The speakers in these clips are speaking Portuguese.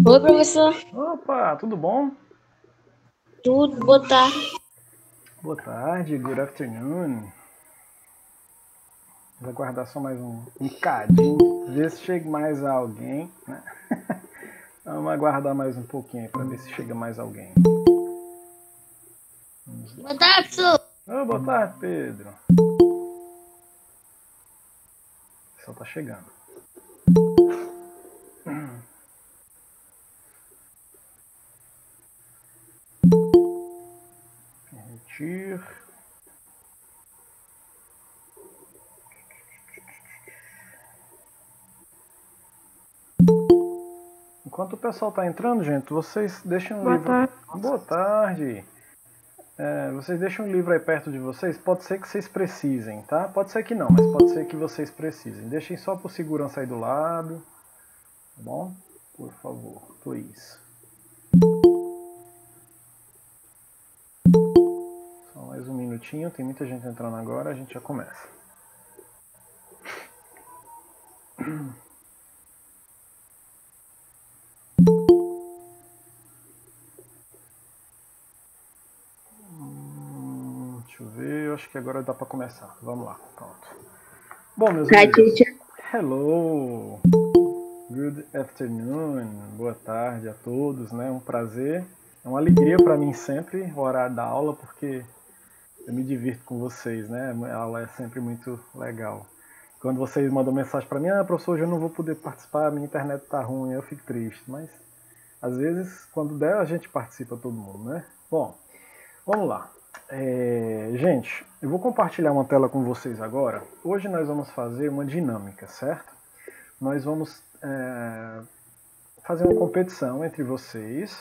Oi, professor. Opa, tudo bom? Tudo, boa tarde. Boa tarde, good afternoon. Vou aguardar só mais um cadinho, ver se chega mais alguém, né? Vamos aguardar mais um pouquinho aí para ver se chega mais alguém. Boa tarde, professor. Oh, boa tarde, Pedro. O pessoal tá chegando. Permitir. Enquanto o pessoal tá entrando, gente, vocês deixem um livro. Tarde. Boa tarde. Vocês deixem um livro aí perto de vocês. Pode ser que vocês precisem, tá? Pode ser que não, mas pode ser que vocês precisem. Deixem só por segurança aí do lado. Tá bom? Por favor, please. Só mais um minutinho, tem muita gente entrando agora, a gente já começa. Deixa eu ver, eu acho que agora dá para começar. Vamos lá, pronto. Bom, meus amigos. Hello! Good afternoon, boa tarde a todos, né? Um prazer, é uma alegria para mim sempre o horário da aula, porque eu me divirto com vocês, né? A aula é sempre muito legal. Quando vocês mandam mensagem para mim, professor, hoje eu não vou poder participar, minha internet tá ruim, eu fico triste, mas às vezes, quando der, a gente participa todo mundo, né? Bom, vamos lá. Gente, eu vou compartilhar uma tela com vocês agora. Hoje nós vamos fazer uma dinâmica, certo? Nós vamos fazer uma competição entre vocês.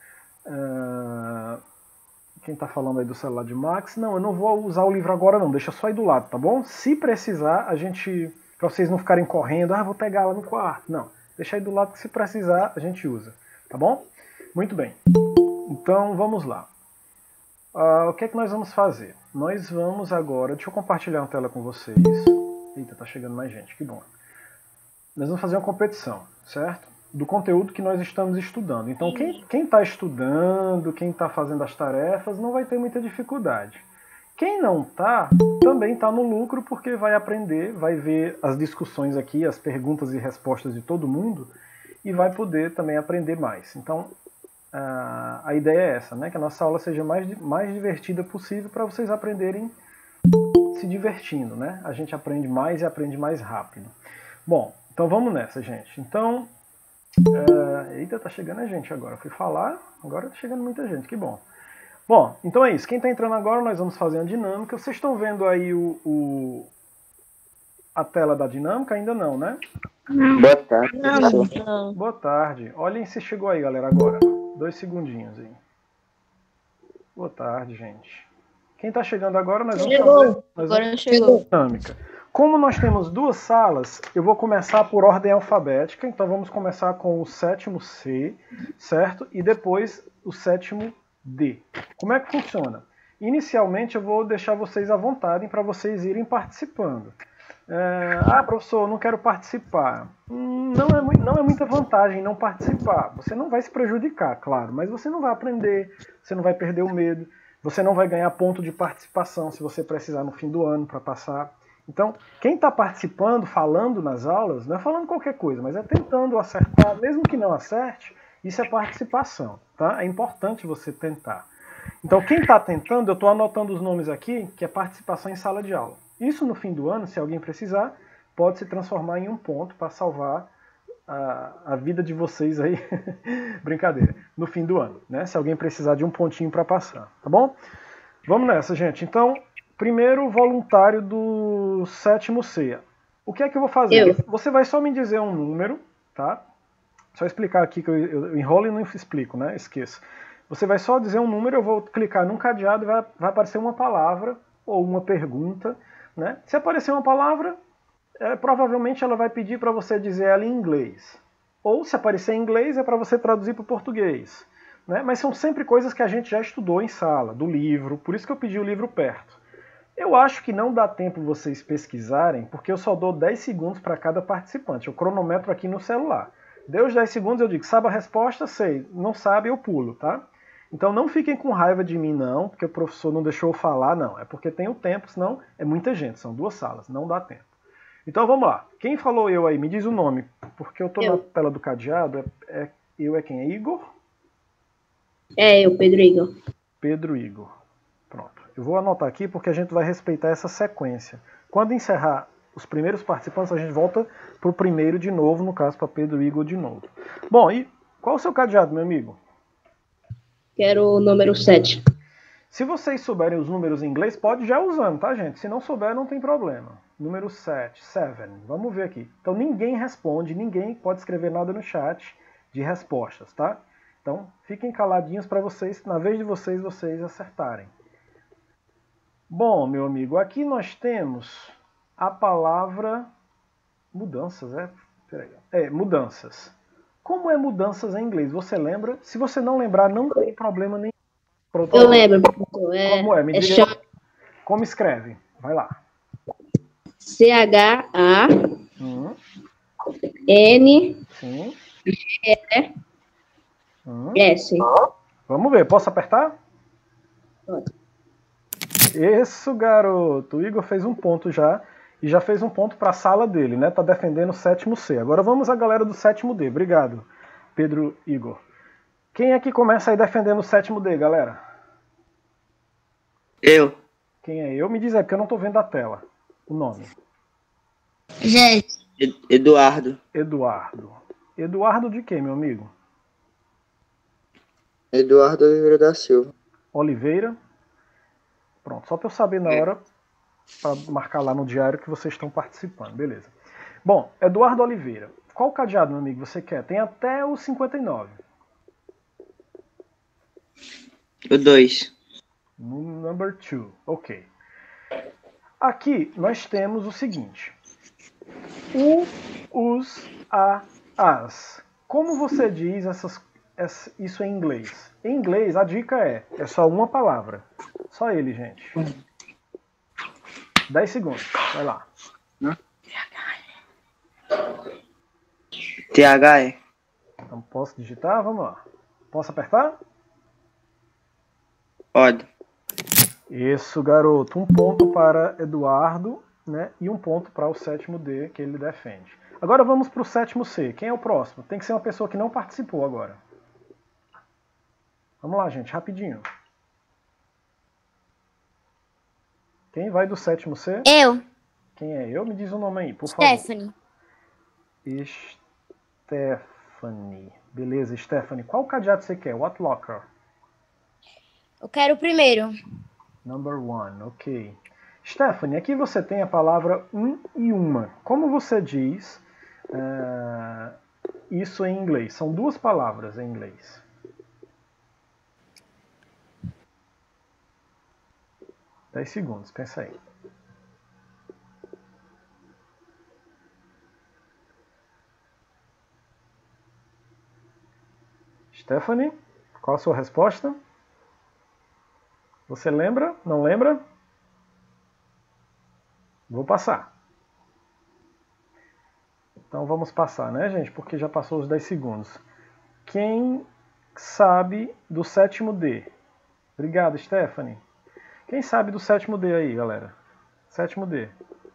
Quem está falando aí do celular de Max? Não, eu não vou usar o livro agora não, deixa só aí do lado, tá bom? Se precisar, para vocês não ficarem correndo, vou pegar lá no quarto. Não, deixa aí do lado que se precisar, a gente usa, tá bom? Muito bem, então vamos lá. O que é que nós vamos fazer? Nós vamos agora, deixa eu compartilhar uma tela com vocês. Eita, tá chegando mais gente, que bom. Nós vamos fazer uma competição, certo? Do conteúdo que nós estamos estudando. Então, quem está estudando, quem está fazendo as tarefas, não vai ter muita dificuldade. Quem não está, também está no lucro, porque vai aprender, vai ver as discussões aqui, as perguntas e respostas de todo mundo, e vai poder também aprender mais. Então, a ideia é essa, né? Que a nossa aula seja mais divertida possível para vocês aprenderem se divertindo, né? A gente aprende mais e aprende mais rápido. Bom, então vamos nessa, gente. Então, eita, tá chegando a gente agora. Eu fui falar, agora tá chegando muita gente, que bom. Bom, então é isso. Quem tá entrando agora, nós vamos fazer uma dinâmica. Vocês estão vendo aí a tela da dinâmica? Ainda não, né? Boa tarde. Não. Boa tarde. Olhem se chegou aí, galera, agora. 2 segundinhos aí. Boa tarde, gente. Quem tá chegando agora, nós vamos fazer... Agora chegou. Dinâmica. Como nós temos 2 salas, eu vou começar por ordem alfabética. Então vamos começar com o 7º C, certo? E depois o 7º D. Como é que funciona? Inicialmente eu vou deixar vocês à vontade para vocês irem participando. Professor, eu não quero participar. Não é muita vantagem não participar. Você não vai se prejudicar, claro, mas você não vai aprender, você não vai perder o medo, você não vai ganhar ponto de participação se você precisar no fim do ano para passar. Então, quem está participando, falando nas aulas, não é falando qualquer coisa, mas é tentando acertar, mesmo que não acerte, isso é participação, tá? É importante você tentar. Então, quem está tentando, eu estou anotando os nomes aqui, que é participação em sala de aula. Isso no fim do ano, se alguém precisar, pode se transformar em um ponto para salvar a vida de vocês aí, brincadeira, no fim do ano, né? Se alguém precisar de um pontinho para passar, tá bom? Vamos nessa, gente. Então, primeiro voluntário do 7º C. O que é que eu vou fazer? Você vai só me dizer um número, tá? Só explicar aqui que eu enrolo e não explico, né? Esqueça. Você vai só dizer um número, eu vou clicar num cadeado e vai aparecer uma palavra ou uma pergunta, né? Se aparecer uma palavra, provavelmente ela vai pedir para você dizer ela em inglês. Ou se aparecer em inglês, é para você traduzir para o português. Né? Mas são sempre coisas que a gente já estudou em sala, do livro, por isso que eu pedi o livro perto. Eu acho que não dá tempo vocês pesquisarem, porque eu só dou 10 segundos para cada participante. Eu cronometro aqui no celular. Deu os 10 segundos, eu digo, sabe a resposta? Sei. Não sabe, eu pulo, tá? Então não fiquem com raiva de mim, não, porque o professor não deixou eu falar, não. É porque tem o tempo, senão é muita gente, são 2 salas, não dá tempo. Então vamos lá. Quem falou eu aí? Me diz o nome, porque eu tô na tela do cadeado. Eu é quem? É Igor? Eu, Pedro Igor. Pedro Igor. Pronto. Eu vou anotar aqui porque a gente vai respeitar essa sequência. Quando encerrar os primeiros participantes, a gente volta pro primeiro de novo, no caso para Pedro Igor de novo. Bom, e qual o seu cadeado, meu amigo? Quero o número 7. Se vocês souberem os números em inglês, pode já usando, tá, gente? Se não souber, não tem problema. Número 7, 7. Vamos ver aqui. Então ninguém responde, ninguém pode escrever nada no chat de respostas, tá? Então fiquem caladinhos para vocês, na vez de vocês acertarem. Bom, meu amigo, aqui nós temos a palavra mudanças, mudanças. Como é mudanças em inglês? Você lembra? Se você não lembrar, não tem problema nenhum. Eu lembro, professor. Como é? Me diga aí. Como escreve? Vai lá. C-H-A-N-S. Sim. Vamos ver, posso apertar? Pode. Isso, garoto. O Igor fez um ponto já. E já fez um ponto para a sala dele, né? Tá defendendo o 7º C. Agora vamos à galera do 7º D. Obrigado, Pedro Igor. Quem é que começa aí defendendo o 7º D, galera? Eu. Quem é eu? Me diz aí, porque eu não tô vendo a tela. O nome. Gente. Eduardo. Eduardo. Eduardo de quê, meu amigo? Eduardo Oliveira da Silva. Oliveira. Pronto, só para eu saber na hora, para marcar lá no diário que vocês estão participando, beleza. Bom, Eduardo Oliveira. Qual cadeado, meu amigo, você quer? Tem até o 59. O 2. Number 2, ok. Aqui nós temos o seguinte. Os, as. Como você diz isso em inglês? Em inglês, a dica é só uma palavra. Só ele, gente. 10 segundos, vai lá. THE. Então, posso digitar? Vamos lá. Posso apertar? Pode. Isso, garoto. Um ponto para Eduardo, né? E um ponto para o 7º D que ele defende. Agora vamos para o 7º C. Quem é o próximo? Tem que ser uma pessoa que não participou agora. Vamos lá, gente, rapidinho. Quem vai do 7º C? Eu. Quem é eu? Me diz o nome aí, por favor. Stephanie. Stephanie. Beleza, Stephanie. Qual cadeado você quer? What locker? Eu quero o primeiro. Number 1, ok. Stephanie, aqui você tem a palavra e uma. Como você diz isso em inglês? São 2 palavras em inglês. Dez segundos, pensa aí. Stephanie, qual a sua resposta? Você lembra? Não lembra? Vou passar. Então vamos passar, né, gente? Porque já passou os 10 segundos. Quem sabe do 7º D? Obrigado, Stephanie. Quem sabe do 7º D aí, galera? 7º D.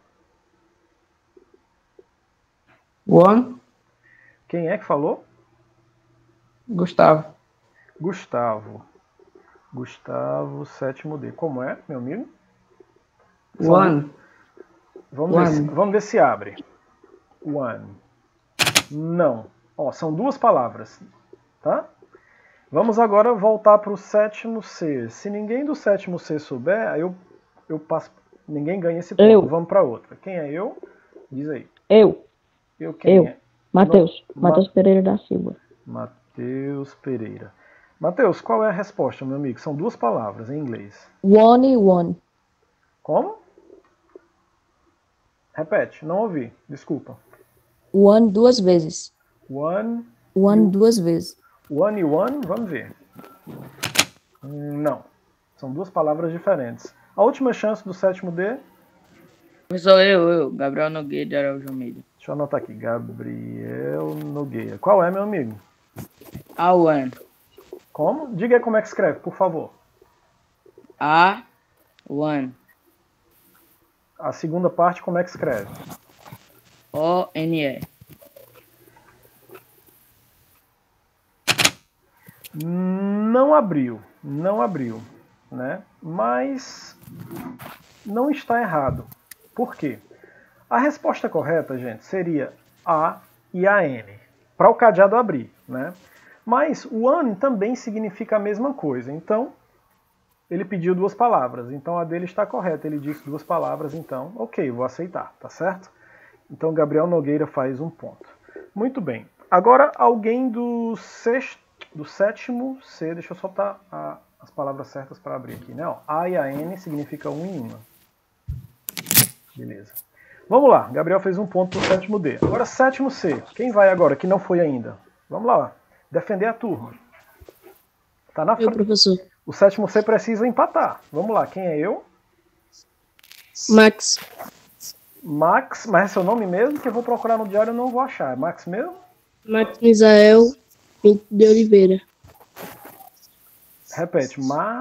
One. Quem é que falou? Gustavo. Gustavo. Gustavo, 7º D. Como é, meu amigo? One. Vamos ver se abre. One. Não. Ó, são 2 palavras. Tá? Vamos agora voltar para o 7º C. Se ninguém do 7º C souber, aí eu passo. Ninguém ganha esse ponto. Eu. Vamos para outra. Quem é eu? Diz aí. Eu. Quem é? Matheus. Matheus Pereira da Silva. Matheus Pereira. Matheus, qual é a resposta, meu amigo? São 2 palavras em inglês. One e one. Como? Repete, não ouvi. Desculpa. One 2 vezes. One. One 2 vezes. One e one, vamos ver. Não. São 2 palavras diferentes. A última chance do 7º D. Sou eu, Gabriel Nogueira de Araújo Almeida. Deixa eu anotar aqui. Gabriel Nogueira. Qual é, meu amigo? A1. Como? Diga aí como é que escreve, por favor. A1. A segunda parte, como é que escreve? O-N-E. Não abriu, né? Mas não está errado. Por quê? A resposta correta, gente, seria A e AN, para o cadeado abrir, né? Mas o AN também significa a mesma coisa, então ele pediu duas palavras, então a dele está correta, ele disse duas palavras, então ok, vou aceitar, tá certo? Então Gabriel Nogueira faz um ponto. Muito bem. Agora alguém do sétimo C, deixa eu soltar as palavras certas para abrir aqui, né? Ó, A e a N significa um e uma. Beleza. Vamos lá, Gabriel fez um ponto pro sétimo D. Agora sétimo C, quem vai agora, que não foi ainda? Vamos lá, defender a turma. Tá na frente. professor. O sétimo C precisa empatar. Vamos lá, quem é eu? Max. Max, mas é seu nome mesmo? Que eu vou procurar no diário e não vou achar. É Max mesmo? Max Misael Pinto de Oliveira. Repete,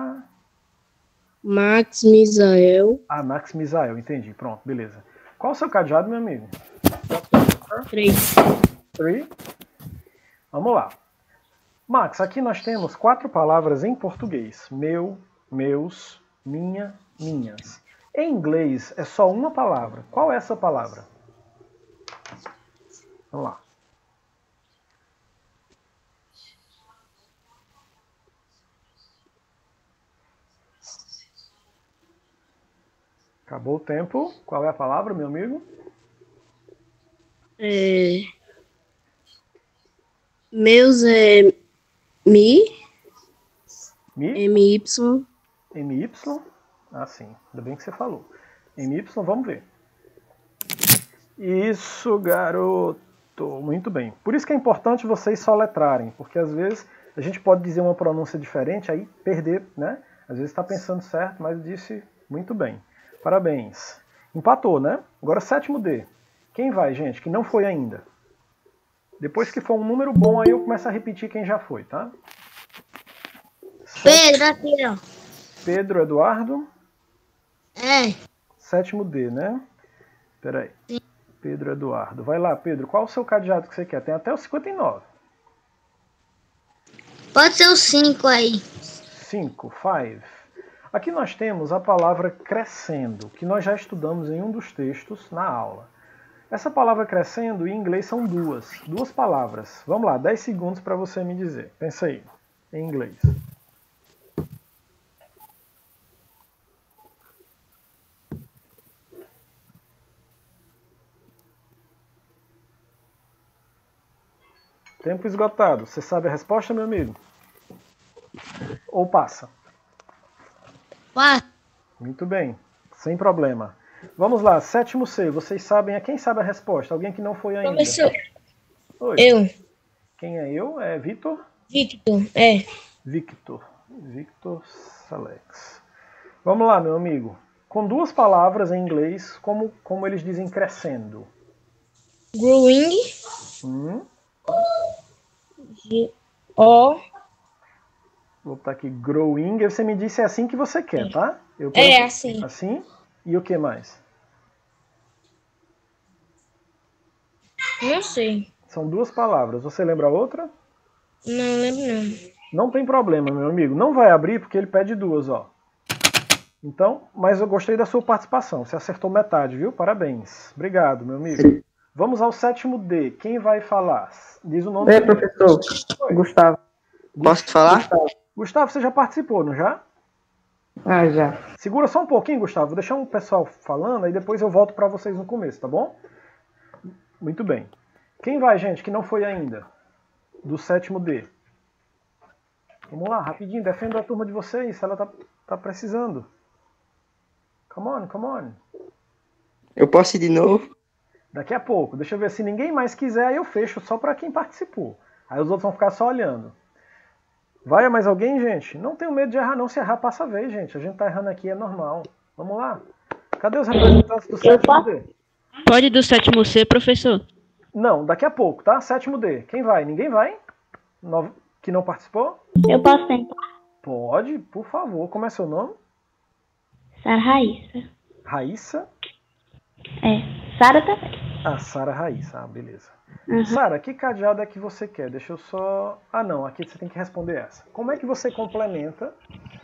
Max Misael Max Misael, entendi. Pronto, beleza. Qual o seu cadeado, meu amigo? 3. 3. Vamos lá. Max, aqui nós temos 4 palavras em português. Meu, meus, minha, minhas. Em inglês é só uma palavra. Qual é essa palavra? Vamos lá. Acabou o tempo. Qual é a palavra, meu amigo? Meus é Mi. Mi? MY. MY? Ah, sim. Ainda bem que você falou. MY, vamos ver. Isso, garoto. Muito bem. Por isso que é importante vocês soletrarem, porque às vezes a gente pode dizer uma pronúncia diferente, aí perder, né? Às vezes está pensando certo, mas disse muito bem. Parabéns. Empatou, né? Agora sétimo D. Quem vai, gente? Que não foi ainda. Depois que for um número bom, aí eu começo a repetir quem já foi, tá? Pedro, aqui, ó. Pedro Eduardo. É. Sétimo D, né? Peraí. Pedro Eduardo. Vai lá, Pedro. Qual o seu cadeado que você quer? Tem até o 59. Pode ser o 5 aí. 5. Aqui nós temos a palavra crescendo, que nós já estudamos em um dos textos na aula. Essa palavra crescendo em inglês são duas palavras. Vamos lá, 10 segundos para você me dizer. Pensa aí, em inglês. Tempo esgotado. Você sabe a resposta, meu amigo? Ou passa? Pá. Muito bem, sem problema. Vamos lá, sétimo C. Vocês sabem, quem sabe a resposta? Alguém que não foi ainda. Professor. Oi. Eu. Quem é eu? É Vitor? Victor. É. Victor Salex. Vamos lá, meu amigo. Com duas palavras em inglês, como eles dizem crescendo? Growing. O. Vou botar aqui growing. E você me disse é assim que você quer, tá? Eu quero É assim. Assim? E o que mais? Não sei. São duas palavras. Você lembra a outra? Não lembro não. Não tem problema, meu amigo. Não vai abrir porque ele pede duas, ó. Então, mas eu gostei da sua participação. Você acertou metade, viu? Parabéns. Obrigado, meu amigo. Vamos ao sétimo D. Quem vai falar? Diz o nome. Oi, professor. Oi. Gustavo. Posso falar? Gustavo, você já participou, não já? Ah, já. Segura só um pouquinho, Gustavo. Vou deixar um pessoal falando, aí depois eu volto para vocês no começo, tá bom? Muito bem. Quem vai, gente, que não foi ainda? Do sétimo D. Vamos lá, rapidinho. Defenda a turma de vocês. Ela tá precisando. Come on. Eu posso ir de novo? Daqui a pouco. Deixa eu ver. Se ninguém mais quiser, aí eu fecho só para quem participou. Aí os outros vão ficar só olhando. Vai mais alguém, gente? Não tenho medo de errar, não. Se errar, passa a vez, gente. A gente tá errando aqui, é normal. Vamos lá. Cadê os representantes do sétimo D? Pode do sétimo C, professor? Não, daqui a pouco, tá? Sétimo D. Quem vai? Ninguém vai? Que não participou? Eu posso tentar. Pode, por favor. Como é seu nome? Sara Raíssa. Raíssa? Sara também. Ah, Sara Raíssa. Ah, beleza. Uhum. Sara, que cadeado é que você quer? Deixa eu só... Ah, não. Aqui você tem que responder essa. Como é que você complementa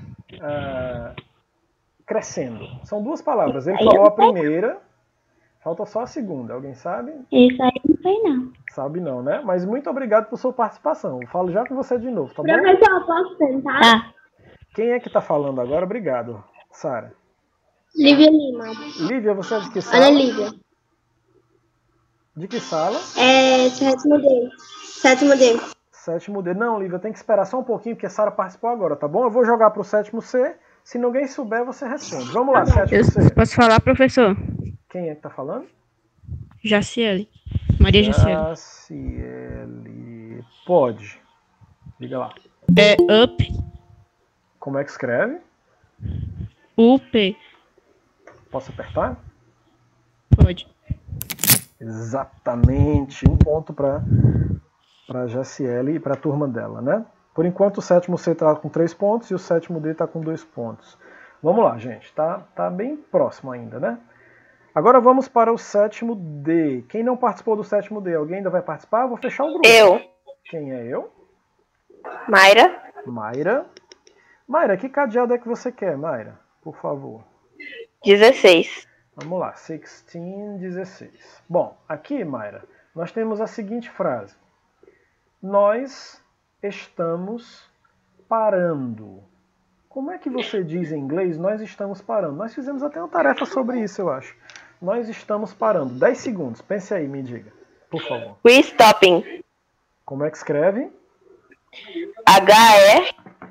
crescendo? São duas palavras. Ele falou a primeira. Falta só a segunda. Alguém sabe? Isso aí eu não sei não. Sabe não, né? Mas muito obrigado por sua participação. Eu falo já com você de novo, tá bom? Professor, posso tentar? Tá. Quem é que tá falando agora? Obrigado, Sara. Lívia Lima. Lívia, você é de que sala? Ana Lívia. De que sala? Sétimo D. Sétimo D. Sétimo D. Não, Lívia, tem que esperar só um pouquinho, porque a Sara participou agora, tá bom? Eu vou jogar pro sétimo C. Se ninguém souber, você responde. Vamos lá, sétimo C. Posso falar, professor? Quem é que tá falando? Jaciele. Maria Jaciele. Jaciele. Pode. Diga lá. É up, Como é que escreve? UP. Posso apertar? Pode. Exatamente. Um ponto para Jaciele e para a turma dela, né? Por enquanto o sétimo C está com 3 pontos e o sétimo D está com 2 pontos. Vamos lá, gente. Tá bem próximo ainda, né? Agora vamos para o sétimo D. Quem não participou do sétimo D? Alguém ainda vai participar? Eu vou fechar o grupo. Eu. Quem é eu? Mayra. Mayra. Mayra, que cadeado é que você quer, Mayra? Por favor. 16. Vamos lá, 16, 16. Bom, aqui, Mayra, nós temos a seguinte frase. Nós estamos parando. Como é que você diz em inglês, nós estamos parando? Nós fizemos até uma tarefa sobre isso, eu acho. Nós estamos parando. 10 segundos. Pense aí, me diga, por favor. We stopping. Como é que escreve? H-E.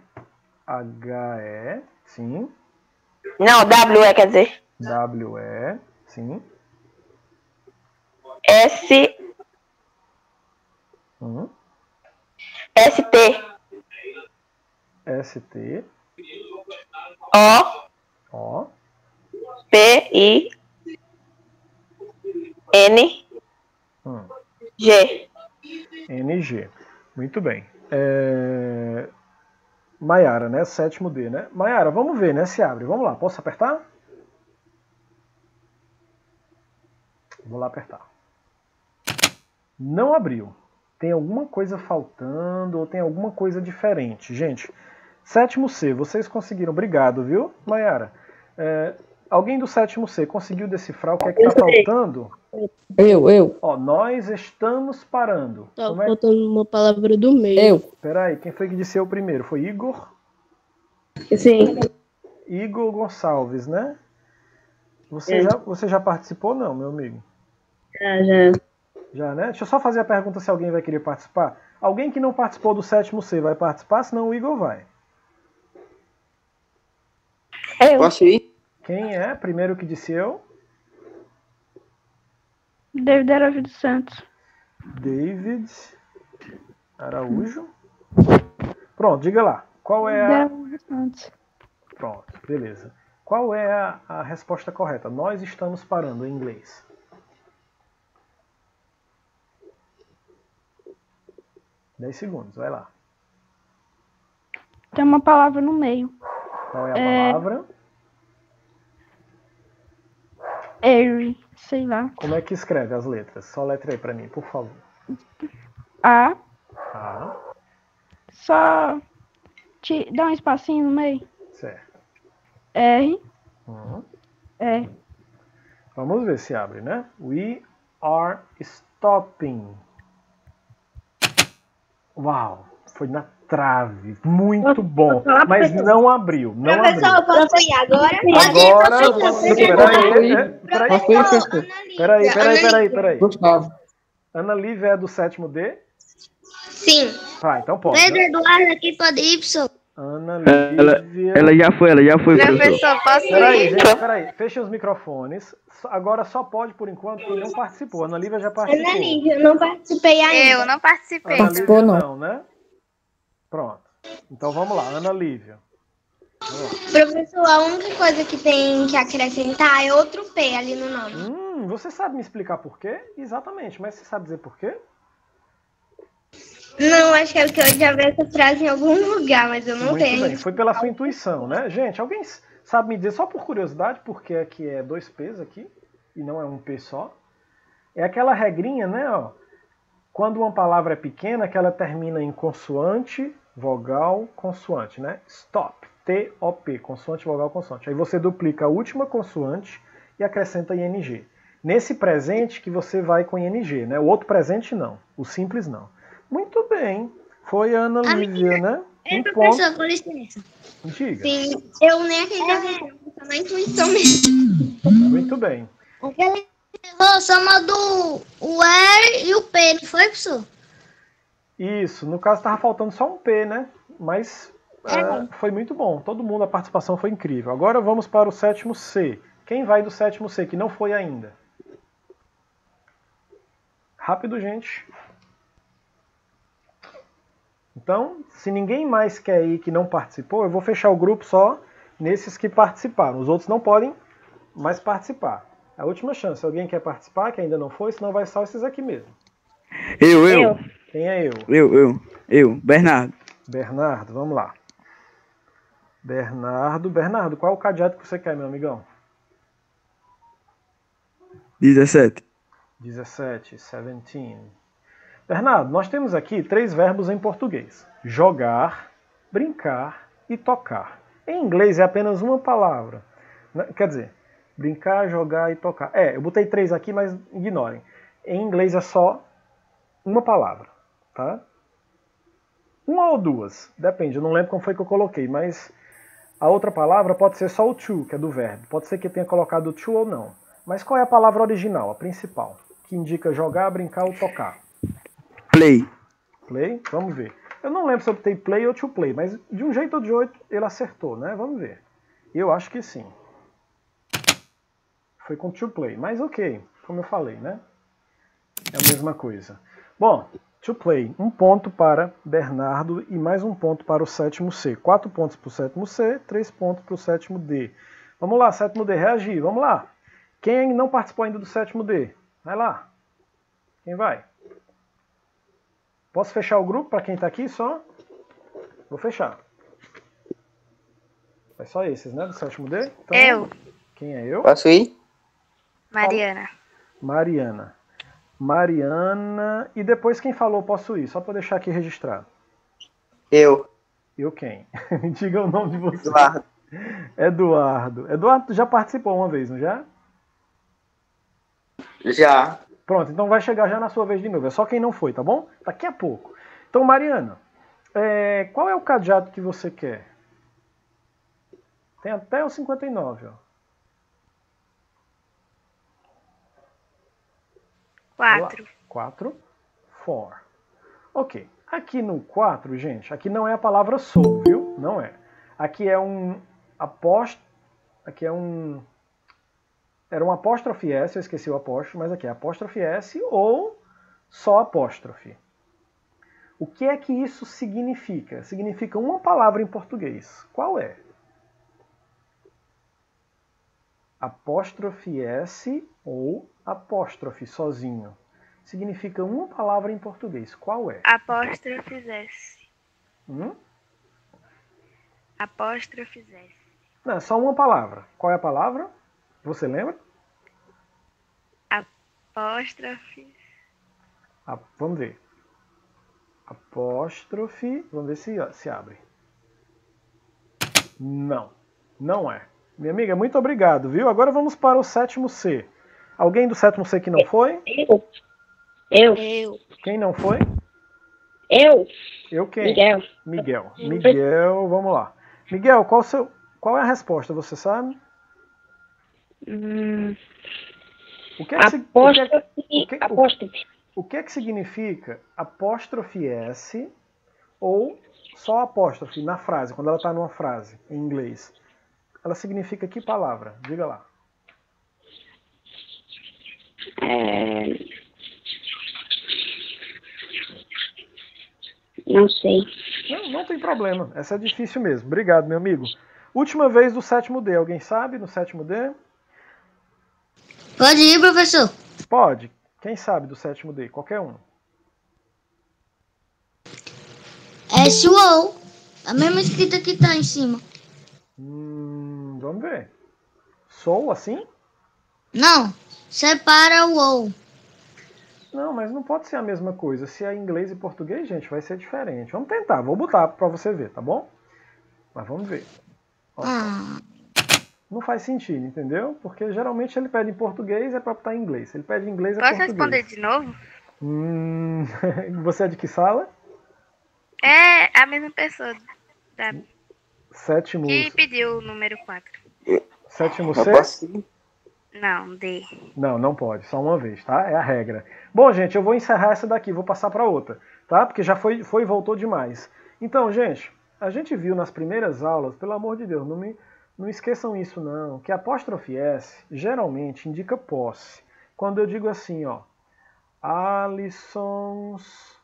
H-E, sim. Não, W-E quer dizer. W-E, sim. S. S-T. S-T. O. O. P-I. N. G. NG. Muito bem. Maiara, né? Sétimo D, né? Maiara, vamos ver, né? Se abre. Vamos lá. Posso apertar? Vou lá apertar. Não abriu. Tem alguma coisa faltando ou tem alguma coisa diferente. Gente, sétimo C, vocês conseguiram. Obrigado, viu, Maiara? Alguém do sétimo C conseguiu decifrar o que é que está faltando? Eu. Ó, nós estamos parando. Tá faltando uma palavra do meio. Peraí, quem foi que disse eu primeiro? Foi Igor? Sim. Igor Gonçalves, né? Você já participou, não, meu amigo? Já. Já, né? Deixa eu só fazer a pergunta se alguém vai querer participar. Alguém que não participou do sétimo C vai participar, senão o Igor vai. Eu. Posso ir? Quem é? Primeiro que disse eu? David Araújo Santos. David Araújo. Pronto, diga lá. Qual é a... Pronto, beleza. Qual é a resposta correta? Nós estamos parando em inglês. Dez segundos, vai lá. Tem uma palavra no meio. Qual é a palavra? Airy, sei lá. Como é que escreve as letras? Só letra aí pra mim, por favor. A. A. Só dá um espacinho no meio. Certo. R. E. Vamos ver se abre, né? We are stopping. Uau, foi na trave. Muito bom. Mas não abriu. Não Professor, abriu. posso ir agora? Peraí. Gustavo. Ana Lívia é do sétimo D? Sim. Tá, então pode. Pedro Eduardo aqui pode Y. Ana Lívia. Ela já foi, professor. Professor, posso Peraí, ir? gente, peraí. Fechem os microfones. Agora só pode, por enquanto, quem não participou. Ana Lívia já participou. Ana Lívia, eu não participei ainda. Eu não participei. Ana Lívia não, né? Pronto. Então vamos lá, Ana Lívia. Professor, a única coisa que tem que acrescentar é outro P ali no nome. Você sabe me explicar por quê? Exatamente, mas você sabe dizer por quê? Não, acho que é porque eu já vi essa frase em algum lugar, mas eu não Muito tenho. bem, foi pela sua intuição, né? Gente, alguém sabe me dizer, só por curiosidade, porque aqui é 2 P's aqui, e não é um P só? É aquela regrinha, né? Ó, quando uma palavra é pequena, que ela termina em consoante, vogal, consoante, né? Stop, T-O-P, consoante, vogal, consoante. Aí você duplica a última consoante e acrescenta ING. Nesse presente que você vai com ING, né? O outro presente não, o simples não. Muito bem, foi a Ana Lívia, né? Professor, com licença. Diga. Sim, eu nem acredito na intuição mesmo. Muito bem. Ele errou soma do o R e o P, não foi, professor? Isso, no caso estava faltando só um P, né? Mas foi muito bom, todo mundo, a participação foi incrível. Agora vamos para o 7º C. Quem vai do 7º C, que não foi ainda? Rápido, gente. Então, se ninguém mais quer ir que não participou, eu vou fechar o grupo só nesses que participaram. Os outros não podem mais participar. É a última chance. Alguém quer participar, que ainda não foi, senão vai só esses aqui mesmo. Eu. Quem é eu? Eu. Bernardo. Bernardo, vamos lá. Bernardo, qual é o cadeado que você quer, meu amigão? 17. 17. Bernardo, nós temos aqui 3 verbos em português. Jogar, brincar e tocar. Em inglês é apenas uma palavra. Quer dizer, brincar, jogar e tocar. Eu botei 3 aqui, mas ignorem. Em inglês é só uma palavra, tá? Uma ou 2, depende, eu não lembro como foi que eu coloquei, mas a outra palavra pode ser só o to, que é do verbo. Pode ser que eu tenha colocado o to ou não. Mas qual é a palavra original, a principal, que indica jogar, brincar ou tocar? Play. Play? Vamos ver. Eu não lembro se eu botei play ou to play, mas de um jeito ou de outro ele acertou, né? Vamos ver. Eu acho que sim. Foi com to play, mas ok, como eu falei, né? É a mesma coisa. Bom, to play, 1 ponto para Bernardo e mais 1 ponto para o 7º C. 4 pontos para o 7º C, 3 pontos para o 7º D. Vamos lá, 7º D, reagir, vamos lá. Quem não participou ainda do 7º D? Vai lá. Quem vai? Posso fechar o grupo para quem está aqui só? Vou fechar. Vai só esses, né, do 7º D? Então, Eu. Quem é eu? Posso ir? Mariana. Mariana. E depois quem falou posso ir, só para deixar aqui registrado. Eu. Eu quem? Diga o nome de você. Eduardo. Eduardo já participou uma vez, não já? Já. Pronto, então vai chegar já na sua vez de novo. É só quem não foi, tá bom? Daqui a pouco. Então, Mariana, qual é o cadeado que você quer? Tem até o 59, ó. 4. 4. Ok. Aqui no 4, gente, aqui não é a palavra sou, viu? Não é. Aqui é um apóstrofe. Aqui é um... Era um apóstrofe S, eu esqueci o apóstrofe, mas aqui é apóstrofe S ou só apóstrofe. O que é que isso significa? Significa uma palavra em português. Qual é? Apóstrofe S ou apóstrofe sozinho. Significa uma palavra em português. Qual é? Apóstrofes S. Apóstrofes S. Não, é só uma palavra. Qual é a palavra? Você lembra? Apóstrofes. Vamos ver. Apóstrofe. Vamos ver se abre. Não. Não é. Minha amiga, muito obrigado, viu? Agora vamos para o 7º C. Alguém do 7º C que não foi? Eu. Quem não foi? Eu quem? Miguel, vamos lá. Miguel, qual é a resposta, você sabe? O que é que significa apóstrofe S ou só apóstrofe na frase, quando ela está numa frase em inglês? Ela significa que palavra? Diga lá. Não sei. Não tem problema. Essa é difícil mesmo. Obrigado, meu amigo. Última vez do 7º D. Alguém sabe no 7º D? Pode ir, professor. Pode. Quem sabe do sétimo D? Qualquer um. S-O. A mesma escrita que tá em cima. Vamos ver. Sou assim? Não. Separa o O. Não, mas não pode ser a mesma coisa. Se é inglês e português, gente, vai ser diferente. Vamos tentar. Vou botar pra você ver, tá bom? Mas vamos ver. Não faz sentido, entendeu? Porque geralmente ele pede em português é pra botar em inglês. Ele pede em inglês é Posso português. responder de novo? Você é de que sala? É a mesma pessoa Sétimo. que pediu o número 4. Sétimo Eu C? posso? Não, D. Não pode. Só uma vez, tá? É a regra. Bom, gente, eu vou encerrar essa daqui. Vou passar pra outra, tá? Porque já foi e voltou demais. Então, gente, a gente viu nas primeiras aulas, pelo amor de Deus, não esqueçam isso não, que a apóstrofe S geralmente indica posse. Quando eu digo assim, ó, Alison's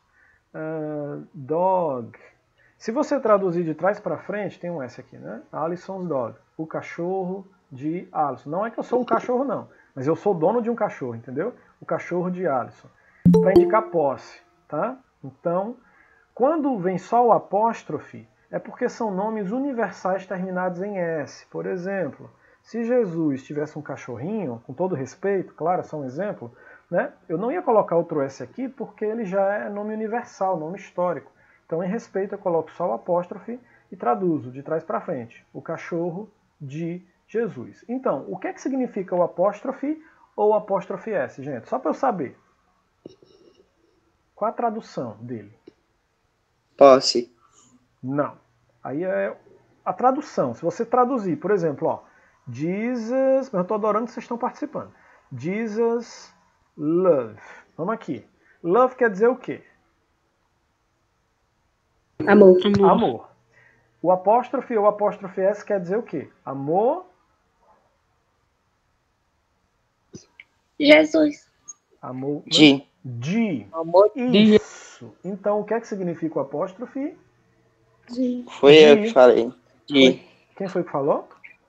dog. Se você traduzir de trás para frente, tem um S aqui, né? Alison's dog, o cachorro de Alisson. Não é que eu sou um cachorro não, mas eu sou dono de um cachorro, entendeu? O cachorro de Alisson. Para indicar posse, tá? Então, quando vem só o apóstrofe, é porque são nomes universais terminados em S. Por exemplo, se Jesus tivesse um cachorrinho, com todo respeito, claro, é só um exemplo, né? Eu não ia colocar outro S aqui porque ele já é nome universal, nome histórico. Então, em respeito, eu coloco só o apóstrofe e traduzo de trás para frente. O cachorro de Jesus. Então, o que é que significa o apóstrofe ou o apóstrofe S, gente? Só para eu saber. Qual a tradução dele? Posse. Não. Aí é a tradução. Se você traduzir, por exemplo, ó, Jesus... Eu estou adorando que vocês estão participando. Jesus love. Vamos aqui. Love quer dizer o quê? Amor. Amor. O apóstrofe ou apóstrofe S quer dizer o quê? Amor. Jesus. Amor. De. Amor. Isso. Então, o que é que significa o apóstrofe? Foi eu que falei. De. Quem foi que falou?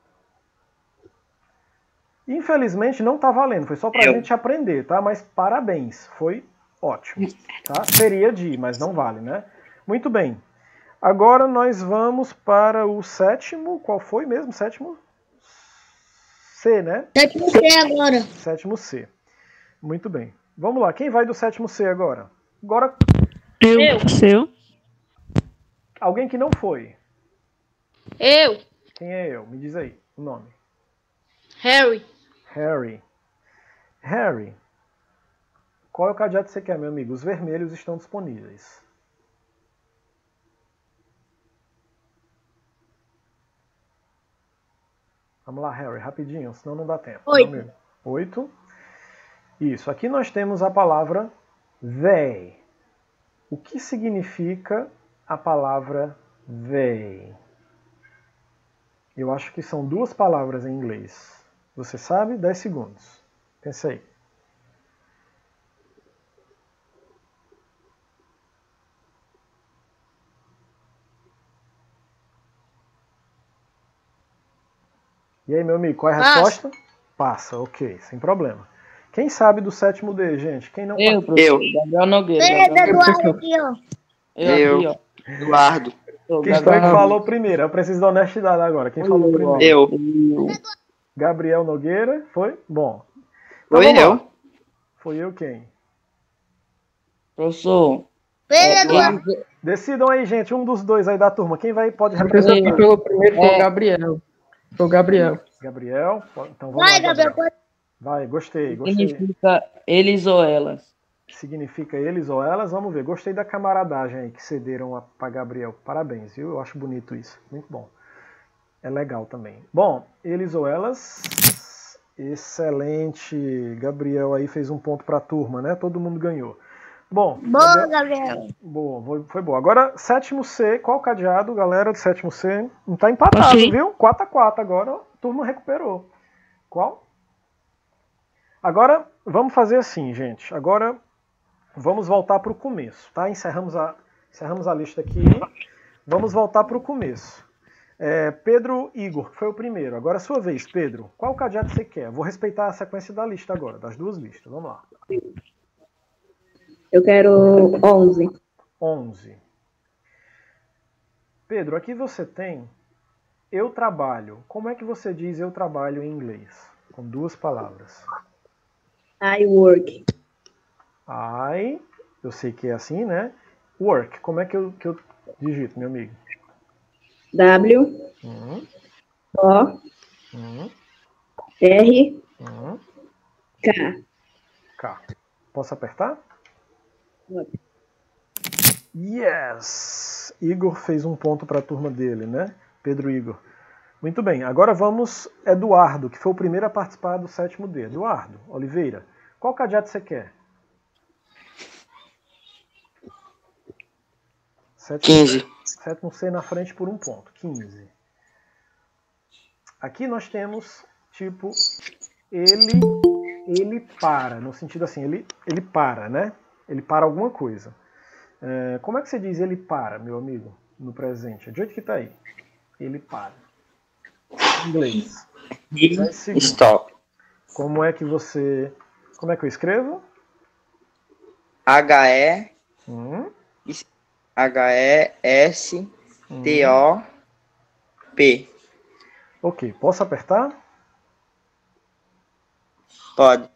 Infelizmente não tá valendo, foi só pra gente aprender, tá? Mas parabéns, foi ótimo, tá? Seria de, mas não vale, né? Muito bem. Agora nós vamos para o sétimo, qual foi mesmo? Sétimo C, né? Sétimo C agora. Sétimo C. Muito bem. Vamos lá, quem vai do sétimo C agora? Agora, Seu. alguém que não foi. Eu. Quem é eu? Me diz aí o nome. Harry. Harry. Harry. Qual é o cadeado que você quer, meu amigo? Os vermelhos estão disponíveis. Vamos lá, Harry, rapidinho, senão não dá tempo. 8. 8. Isso, aqui nós temos a palavra they. O que significa a palavra they? Eu acho que são duas palavras em inglês. Você sabe? 10 segundos. Pensa aí. E aí, meu amigo, qual é a resposta? Passa, ok, sem problema. Quem sabe do sétimo D, gente? Quem não Eu. Gabriel Nogueira. Eduardo aqui, ó. Eu. Aqui, ó. Eduardo. Quem foi que falou primeiro? Eu preciso da honestidade agora. Quem falou primeiro? Eu. Gabriel Nogueira, foi? Bom. Foi eu. Foi eu quem? Professor. Eduardo. Decidam aí, gente, um dos dois aí da turma. Quem pode A pessoa que representar? falou primeiro foi o Gabriel. Foi o Gabriel. Gabriel? Então vamos Vai, lá, Gabriel. Vai, gostei. Significa eles ou elas. Significa eles ou elas? Vamos ver. Gostei da camaradagem aí que cederam para Gabriel. Parabéns, viu? Eu acho bonito isso. Muito bom. É legal também. Bom, eles ou elas... Excelente. Gabriel aí fez um ponto para a turma, né? Todo mundo ganhou. Bom. Boa, Gabriel. Boa, foi boa. Agora, sétimo C. Qual o cadeado, galera, do sétimo C? Não tá empatado, viu? 4-4 agora. A turma recuperou. Qual? Agora, vamos fazer assim, gente. Agora, vamos voltar para o começo, tá? Encerramos a lista aqui. Vamos voltar para o começo. Pedro Igor, que foi o primeiro. Agora é a sua vez, Pedro. Qual cadeado você quer? Vou respeitar a sequência da lista agora, das duas listas. Vamos lá. Eu quero 11. 11. Pedro, aqui você tem eu trabalho. Como é que você diz eu trabalho em inglês? Com duas palavras. I work. Eu sei que é assim, né? Work. Como é que eu digito, meu amigo? W. O. R. K. K. Posso apertar? Pode. Yes! Igor fez um ponto para a turma dele, né? Pedro Igor. Muito bem. Agora vamos Eduardo, que foi o primeiro a participar do 7º D. Eduardo Oliveira, qual cadeado você quer? 15. 7º C na frente por um ponto. 15. Aqui nós temos, tipo, ele para, no sentido assim, ele para, né? Ele para alguma coisa. Como é que você diz ele para, meu amigo, no presente? De onde que tá aí? Ele para. Em inglês. Stop. Como é que eu escrevo? H-E-S-T-O-P. Ok, posso apertar? Pode.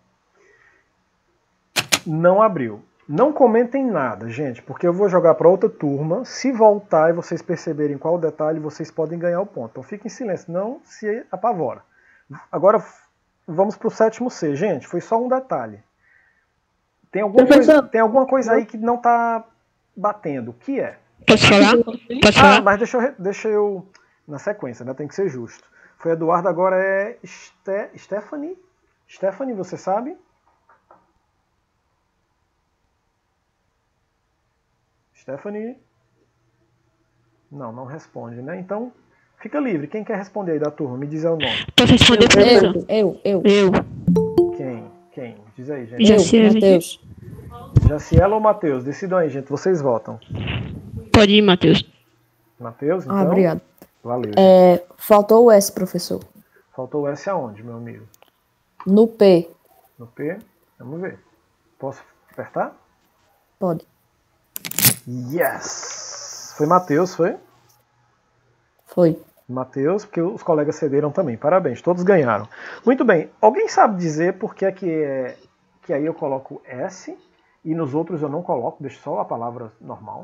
Não abriu. Não comentem nada, gente, porque eu vou jogar para outra turma. Se voltar e vocês perceberem qual o detalhe, vocês podem ganhar o ponto. Então fiquem em silêncio, não se apavora. Agora vamos para o 7º C. Gente, foi só um detalhe. Tem alguma coisa aí que não está batendo. O que é? Posso falar? Mas deixa eu na sequência, né? Tem que ser justo. Foi Eduardo, agora é Stephanie. Stephanie, você sabe? Stephanie? Não responde, né? Então, fica livre. Quem quer responder aí da turma? Me diz o nome. Posso responder, professor? Eu. Quem? Diz aí, gente. Matheus. Jaciela ou Matheus? Decidam aí, gente. Vocês votam. Pode ir, Matheus. Matheus, então? Obrigado. Valeu. Faltou o S, professor. Faltou o S aonde, meu amigo? No P. No P? Vamos ver. Posso apertar? Pode. Yes! Foi Matheus, foi? Foi. Matheus, porque os colegas cederam também. Parabéns, todos ganharam. Muito bem. Alguém sabe dizer por que é que aí eu coloco S e nos outros eu não coloco, deixo só a palavra normal?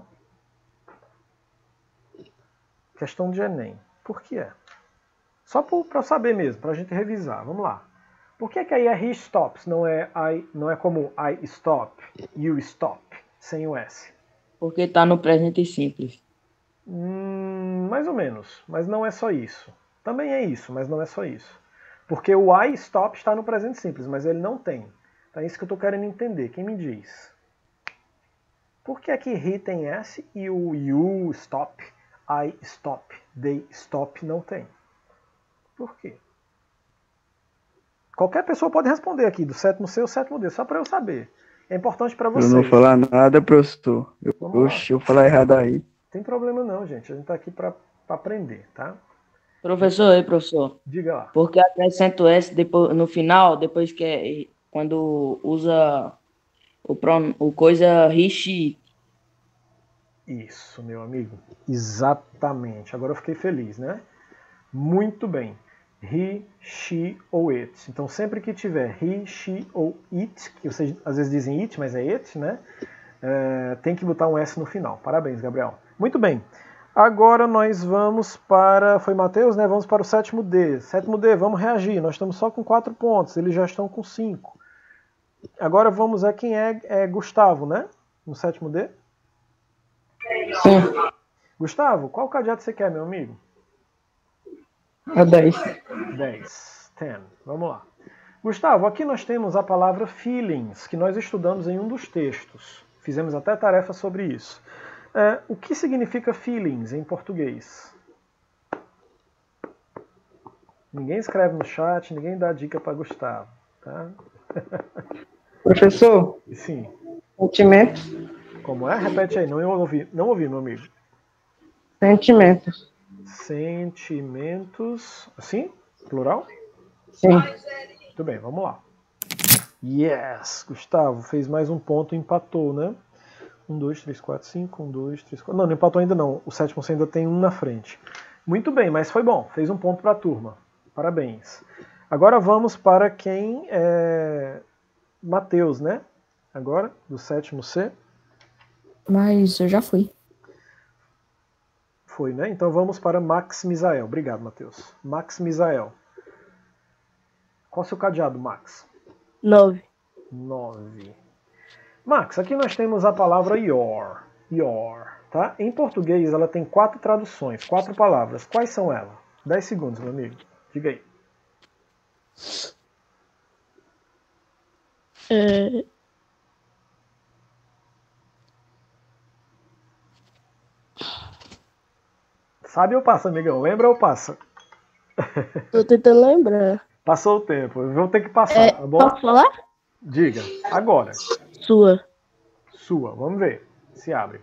Questão de Enem. Por que é? Só para eu saber mesmo, para a gente revisar. Vamos lá. Por que aí é he stops, não é como I stop, you stop, sem o S? Porque está no presente simples. Mais ou menos, mas não é só isso. Também é isso, mas não é só isso. Porque o I stop está no presente simples, mas ele não tem. Então é isso que eu estou querendo entender. Quem me diz? Por que aqui he tem S e o you stop, I stop, they stop não tem? Por quê? Qualquer pessoa pode responder aqui, do 7º C ou 7º D, só para eu saber. É importante para vocês. Eu não vou falar nada, professor. Eu vou falar errado aí. Não tem problema não, gente. A gente está aqui para aprender, tá? Professor. Diga lá. Porque acrescenta o S depois, no final, depois que é quando usa o coisa he, she. Isso, meu amigo. Exatamente. Agora eu fiquei feliz, né? Muito bem. He, she ou it. Então sempre que tiver he, she ou it, que vocês às vezes dizem it, mas é it, né? Tem que botar um S no final. Parabéns, Gabriel. Muito bem. Agora nós vamos para... Foi Matheus, né? Vamos para o 7º D. 7º D, vamos reagir. Nós estamos só com 4 pontos. Eles já estão com 5. Agora vamos a quem é Gustavo, né? No 7º D. Sim. Gustavo, qual cadeado você quer, meu amigo? A 10. 10. Vamos lá. Gustavo, aqui nós temos a palavra feelings, que nós estudamos em um dos textos. Fizemos até tarefa sobre isso. O que significa feelings em português? Ninguém escreve no chat, ninguém dá dica para Gustavo. Tá? Professor? Sim. Sentimentos. Como é? Repete aí, não ouvi, meu amigo. Sentimentos. Sentimentos. Assim? Plural? Sim. Muito bem, vamos lá. Yes! Gustavo fez mais um ponto e empatou, né? 1, 2, 3, 4, 5. 1, 2, 3, 4. Não, não empatou ainda não. O sétimo C ainda tem um na frente. Muito bem, mas foi bom. Fez um ponto para a turma. Parabéns. Agora vamos para quem é Matheus, né? Agora, do sétimo C. Mas eu já fui. Foi, né? Então vamos para Max Misael. Obrigado, Matheus. Max Misael. Qual é o seu cadeado, Max? 9. 9. Max, aqui nós temos a palavra your. Your, tá? Em português ela tem 4 traduções, 4 palavras. Quais são elas? 10 segundos, meu amigo. Diga aí. Sabe ou passa, amigão? Lembra ou passa? Tô tentando lembrar. Passou o tempo. Eu vou ter que passar, tá bom? Posso falar? Diga. Agora. Sua. Sua. Vamos ver se abre.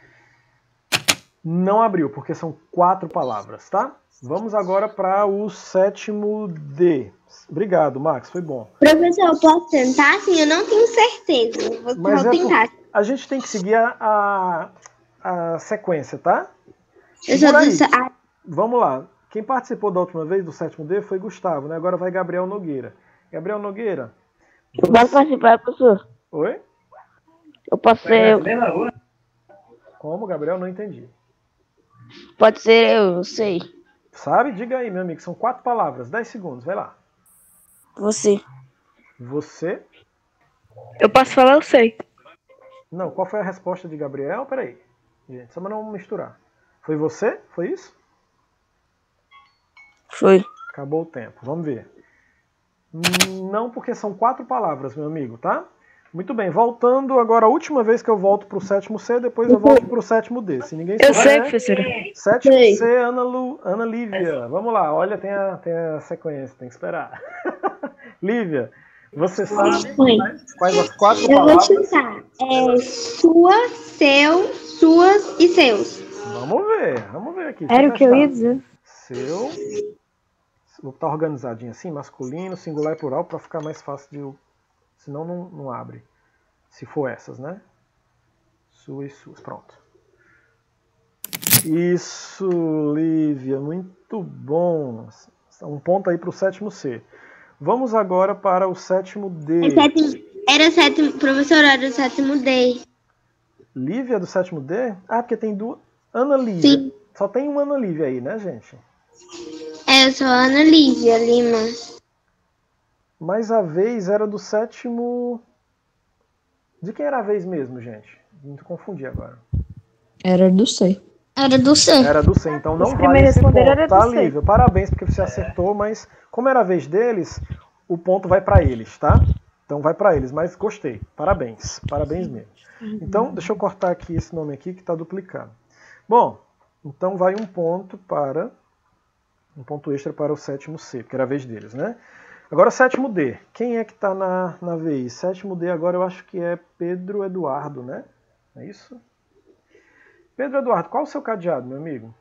Não abriu, porque são 4 palavras, tá? Vamos agora para o sétimo D. Obrigado, Max. Foi bom. Professor, eu posso tentar? Sim, eu não tenho certeza. Vou tentar. A gente tem que seguir a sequência, tá? Vamos lá. Quem participou da última vez do sétimo D foi Gustavo, né? Agora vai Gabriel Nogueira. Gabriel Nogueira. Eu posso participar, professor? Oi? Eu posso ser... Como, Gabriel? Não entendi. Pode ser eu sei. Sabe? Diga aí, meu amigo. São 4 palavras. 10 segundos. Vai lá. Você. Você? Eu posso falar, eu sei. Não, qual foi a resposta de Gabriel? Peraí. Gente, só pra não misturar. Foi você? Foi isso? Foi. Acabou o tempo. Vamos ver. Não, porque são 4 palavras, meu amigo, tá? Muito bem. Voltando agora, a última vez que eu volto pro sétimo C, depois eu volto pro sétimo D. Se ninguém souber, Eu sei, professora. Sétimo C, Ana Lívia. Vamos lá. Olha, tem a sequência. Tem que esperar. Lívia, você sabe quais as 4 palavras? Eu vou chutar. Sua, seu, suas e seus. Vamos ver aqui. Era o que eu ia dizer. Seu. Vou estar organizadinho assim, masculino, singular e plural, para ficar mais fácil de eu... Senão não abre. Se for essas, né? Sua e suas. Pronto. Isso, Lívia. Muito bom. Um ponto aí para o sétimo C. Vamos agora para o sétimo D. Era o sétimo, professor, era o sétimo D. Lívia do sétimo D? Ah, porque tem duas. Ana Lívia. Sim. Só tem uma Ana Lívia aí, né, gente? Eu sou a Ana Lívia Lima. Mas a vez era do sétimo... De quem era a vez mesmo, gente? Me confundi agora. Era do C. Era do C. Era do C, então não vale esse ponto, tá, Lívia? Parabéns porque você acertou, mas como era a vez deles, o ponto vai para eles, tá? Então vai para eles, mas gostei. Parabéns. Parabéns mesmo. Então, deixa eu cortar aqui esse nome aqui que está duplicado. Bom, então vai um ponto extra para o sétimo C, porque era a vez deles, né? Agora, sétimo D. Quem é que está na vez? Sétimo D agora eu acho que é Pedro Eduardo, né? É isso? Pedro Eduardo, qual o seu cadeado, meu amigo?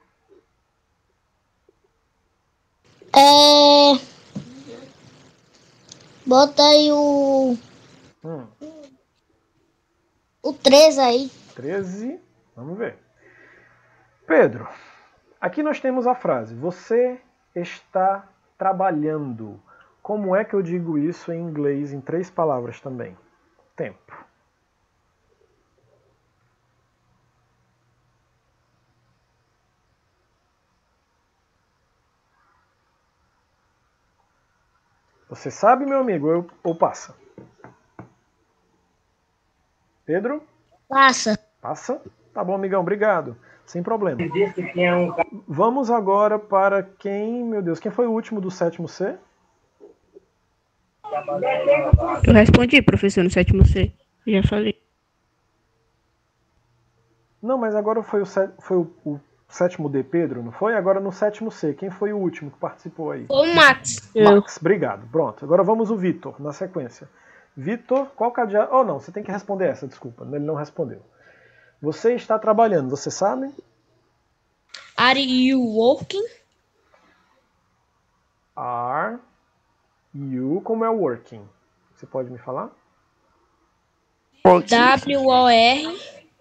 Bota aí o 13 aí. 13. Vamos ver. Pedro, aqui nós temos a frase: você está trabalhando. Como é que eu digo isso em inglês em 3 palavras também? Tempo. Você sabe, meu amigo, ou passa? Pedro? Passa. Passa? Tá bom, amigão, obrigado. Sem problema. Vamos agora para quem, meu Deus, quem foi o último do sétimo C? Eu respondi, professor, no sétimo C. Já falei. Não, mas agora foi o sétimo D, Pedro, não foi? Agora no sétimo C. Quem foi o último que participou aí? O Max. Max, obrigado. Pronto, agora vamos o Vitor, na sequência. Vitor, qual cadeado? Oh, não, você tem que responder essa, desculpa. Ele não respondeu. Você está trabalhando, você sabe? Are you working? Are you, como é working? Você pode me falar? W-O-R-K-I-N-G.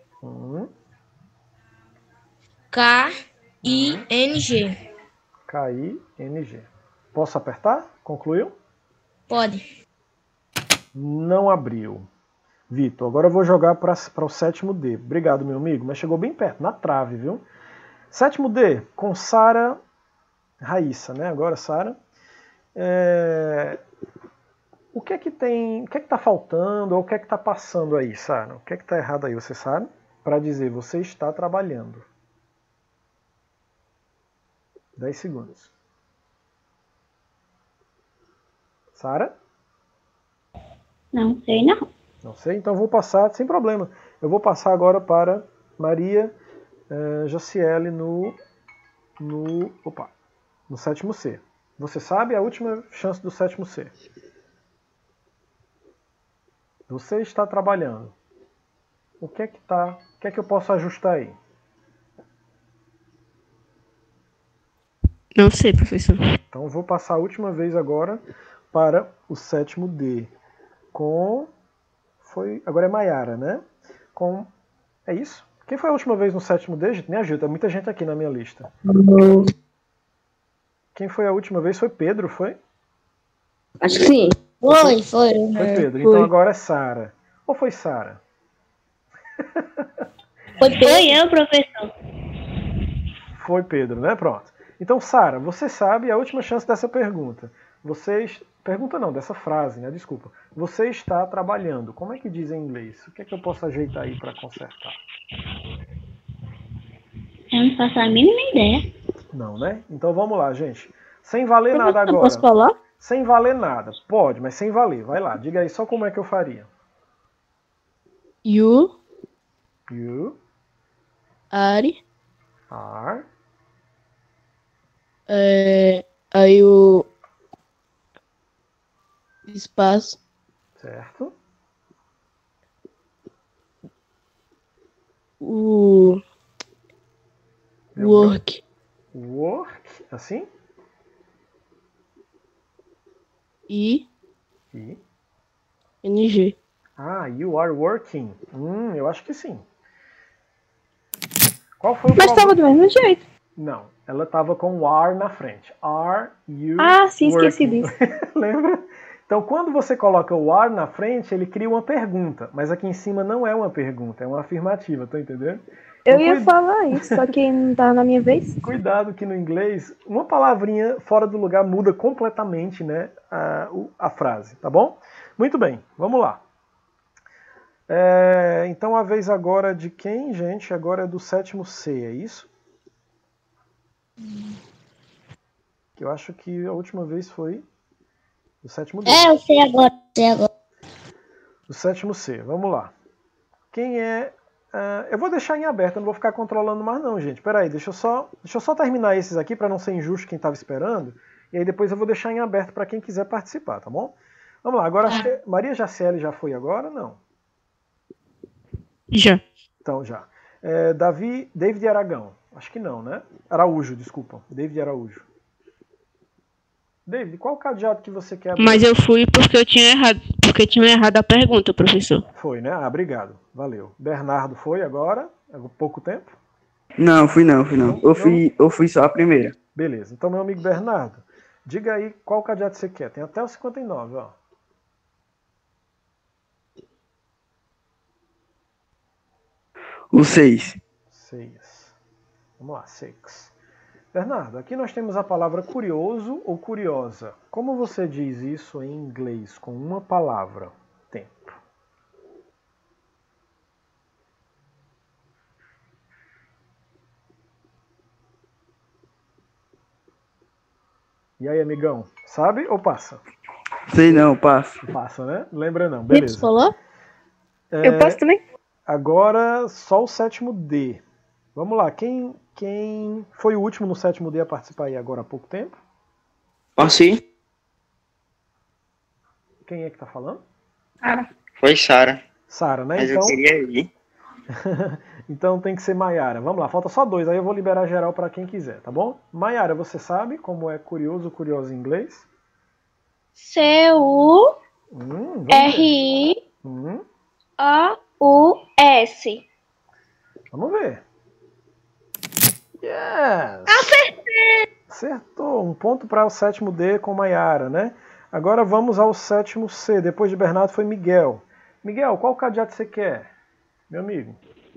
K-I-N-G. Posso apertar? Concluiu? Pode. Não abriu. Vitor, agora eu vou jogar para o sétimo D. Obrigado, meu amigo, mas chegou bem perto, na trave, viu? Sétimo D, com Sara Raíssa, né? Agora, Sara. O que é que tem, o que é que tá faltando, ou o que é que tá passando aí, Sara? O que é que tá errado aí, você sabe? Para dizer, você está trabalhando. 10 segundos. Sara? Não sei, não. Não sei, então eu vou passar, sem problema. Eu vou passar agora para Maria Jociele no sétimo C. Você sabe? A última chance do sétimo C. Você está trabalhando. O que é que eu posso ajustar aí? Não sei, professor. Então eu vou passar a última vez agora para o sétimo D. Agora é Maiara, né? É isso? Quem foi a última vez no sétimo D? Gente, me ajuda, muita gente aqui na minha lista. Quem foi a última vez? Foi Pedro, foi? Acho que sim. Foi. Foi Pedro. Então agora é Sara. Ou foi Sara? Foi eu, professor. Foi Pedro, né? Pronto. Então, Sara, você sabe a última chance dessa pergunta. Pergunta não, dessa frase, né? Desculpa. Você está trabalhando. Como é que diz em inglês? O que é que eu posso ajeitar aí para consertar? Eu não faço a mínima ideia. Não, né? Então vamos lá, gente. Sem valer nada agora. Posso falar? Sem valer nada. Pode, mas sem valer. Vai lá, diga aí só como é que eu faria. You are aí o espaço certo. O work assim NG. You are working. Eu acho que sim. Qual foi o Mas estava do mesmo jeito. Não, ela estava com o are na frente. Are you sim, working? esqueci disso. Lembra? Então, quando você coloca o are na frente, ele cria uma pergunta. Mas aqui em cima não é uma pergunta, é uma afirmativa, tá entendendo? Eu ia falar isso, só que não tá na minha vez. Cuidado que no inglês, uma palavrinha fora do lugar muda completamente, né, a frase, tá bom? Muito bem, vamos lá. Então a vez agora de quem, gente? Agora é do sétimo C, é isso? Que eu acho que a última vez foi do sétimo D. Eu sei agora. Do sétimo C, vamos lá. Quem é... eu vou deixar em aberto, eu não vou ficar controlando mais não, gente. Peraí, deixa eu só terminar esses aqui para não ser injusto quem estava esperando. E aí depois eu vou deixar em aberto para quem quiser participar, tá bom? Vamos lá, agora Maria Jaceli já foi agora? Não. Já. Então já. David Aragão. Acho que não, né? Araújo, desculpa. David Araújo. David, qual cadeado que você quer abrir? Mas eu fui porque eu tinha errado, a pergunta, professor. Foi, né? Obrigado. Valeu. Bernardo foi agora? Há pouco tempo? Não, fui não. Eu fui só a primeira. Beleza. Então, meu amigo Bernardo, diga aí qual cadeado você quer. Tem até o 59, ó. O 6. 6. Vamos lá, 6. Bernardo, aqui nós temos a palavra curioso ou curiosa. Como você diz isso em inglês com uma palavra? Tempo. E aí, amigão? Sabe ou passa? Sei não, passo. Passa, né? Lembra não, beleza. Falou? Eu posso também? Agora, só o sétimo D. Vamos lá, quem foi o último no sétimo D a participar aí agora há pouco tempo? Posso ir? Quem é que tá falando? Foi Sara. Sara, né? Mas então, eu queria ir. Então tem que ser Maiara. Vamos lá, falta só 2, aí eu vou liberar geral para quem quiser, tá bom? Maiara, você sabe como é curioso em inglês? C-U-R-I-O-U-S. Vamos ver. Yes! Acertou. Um ponto para o 7º D com Maiara, né? Agora vamos ao 7º C. Depois de Bernardo foi Miguel. Miguel, qual cadeado você quer, meu amigo?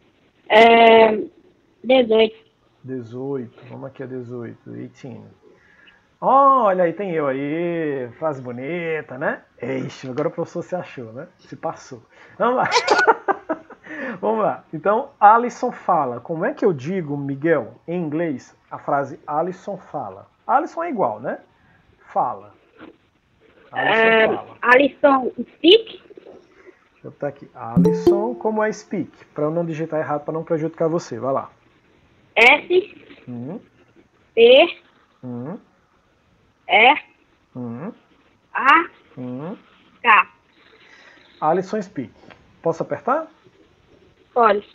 18. 18. Vamos aqui a 18. 18. Olha aí, tem eu aí. Frase bonita, né? Ixi, agora o professor se achou, né? Se passou. Vamos lá. Vamos lá. Então, Alisson fala. Como é que eu digo, Miguel, em inglês, a frase Alisson fala? Alisson é igual, né? Fala. Alisson fala. Alisson speak. Deixa eu botar aqui. Alisson, como é speak? Para eu não digitar errado, para não prejudicar você. Vai lá. S. P. E. A. K. Alisson speak. Posso apertar? Pode.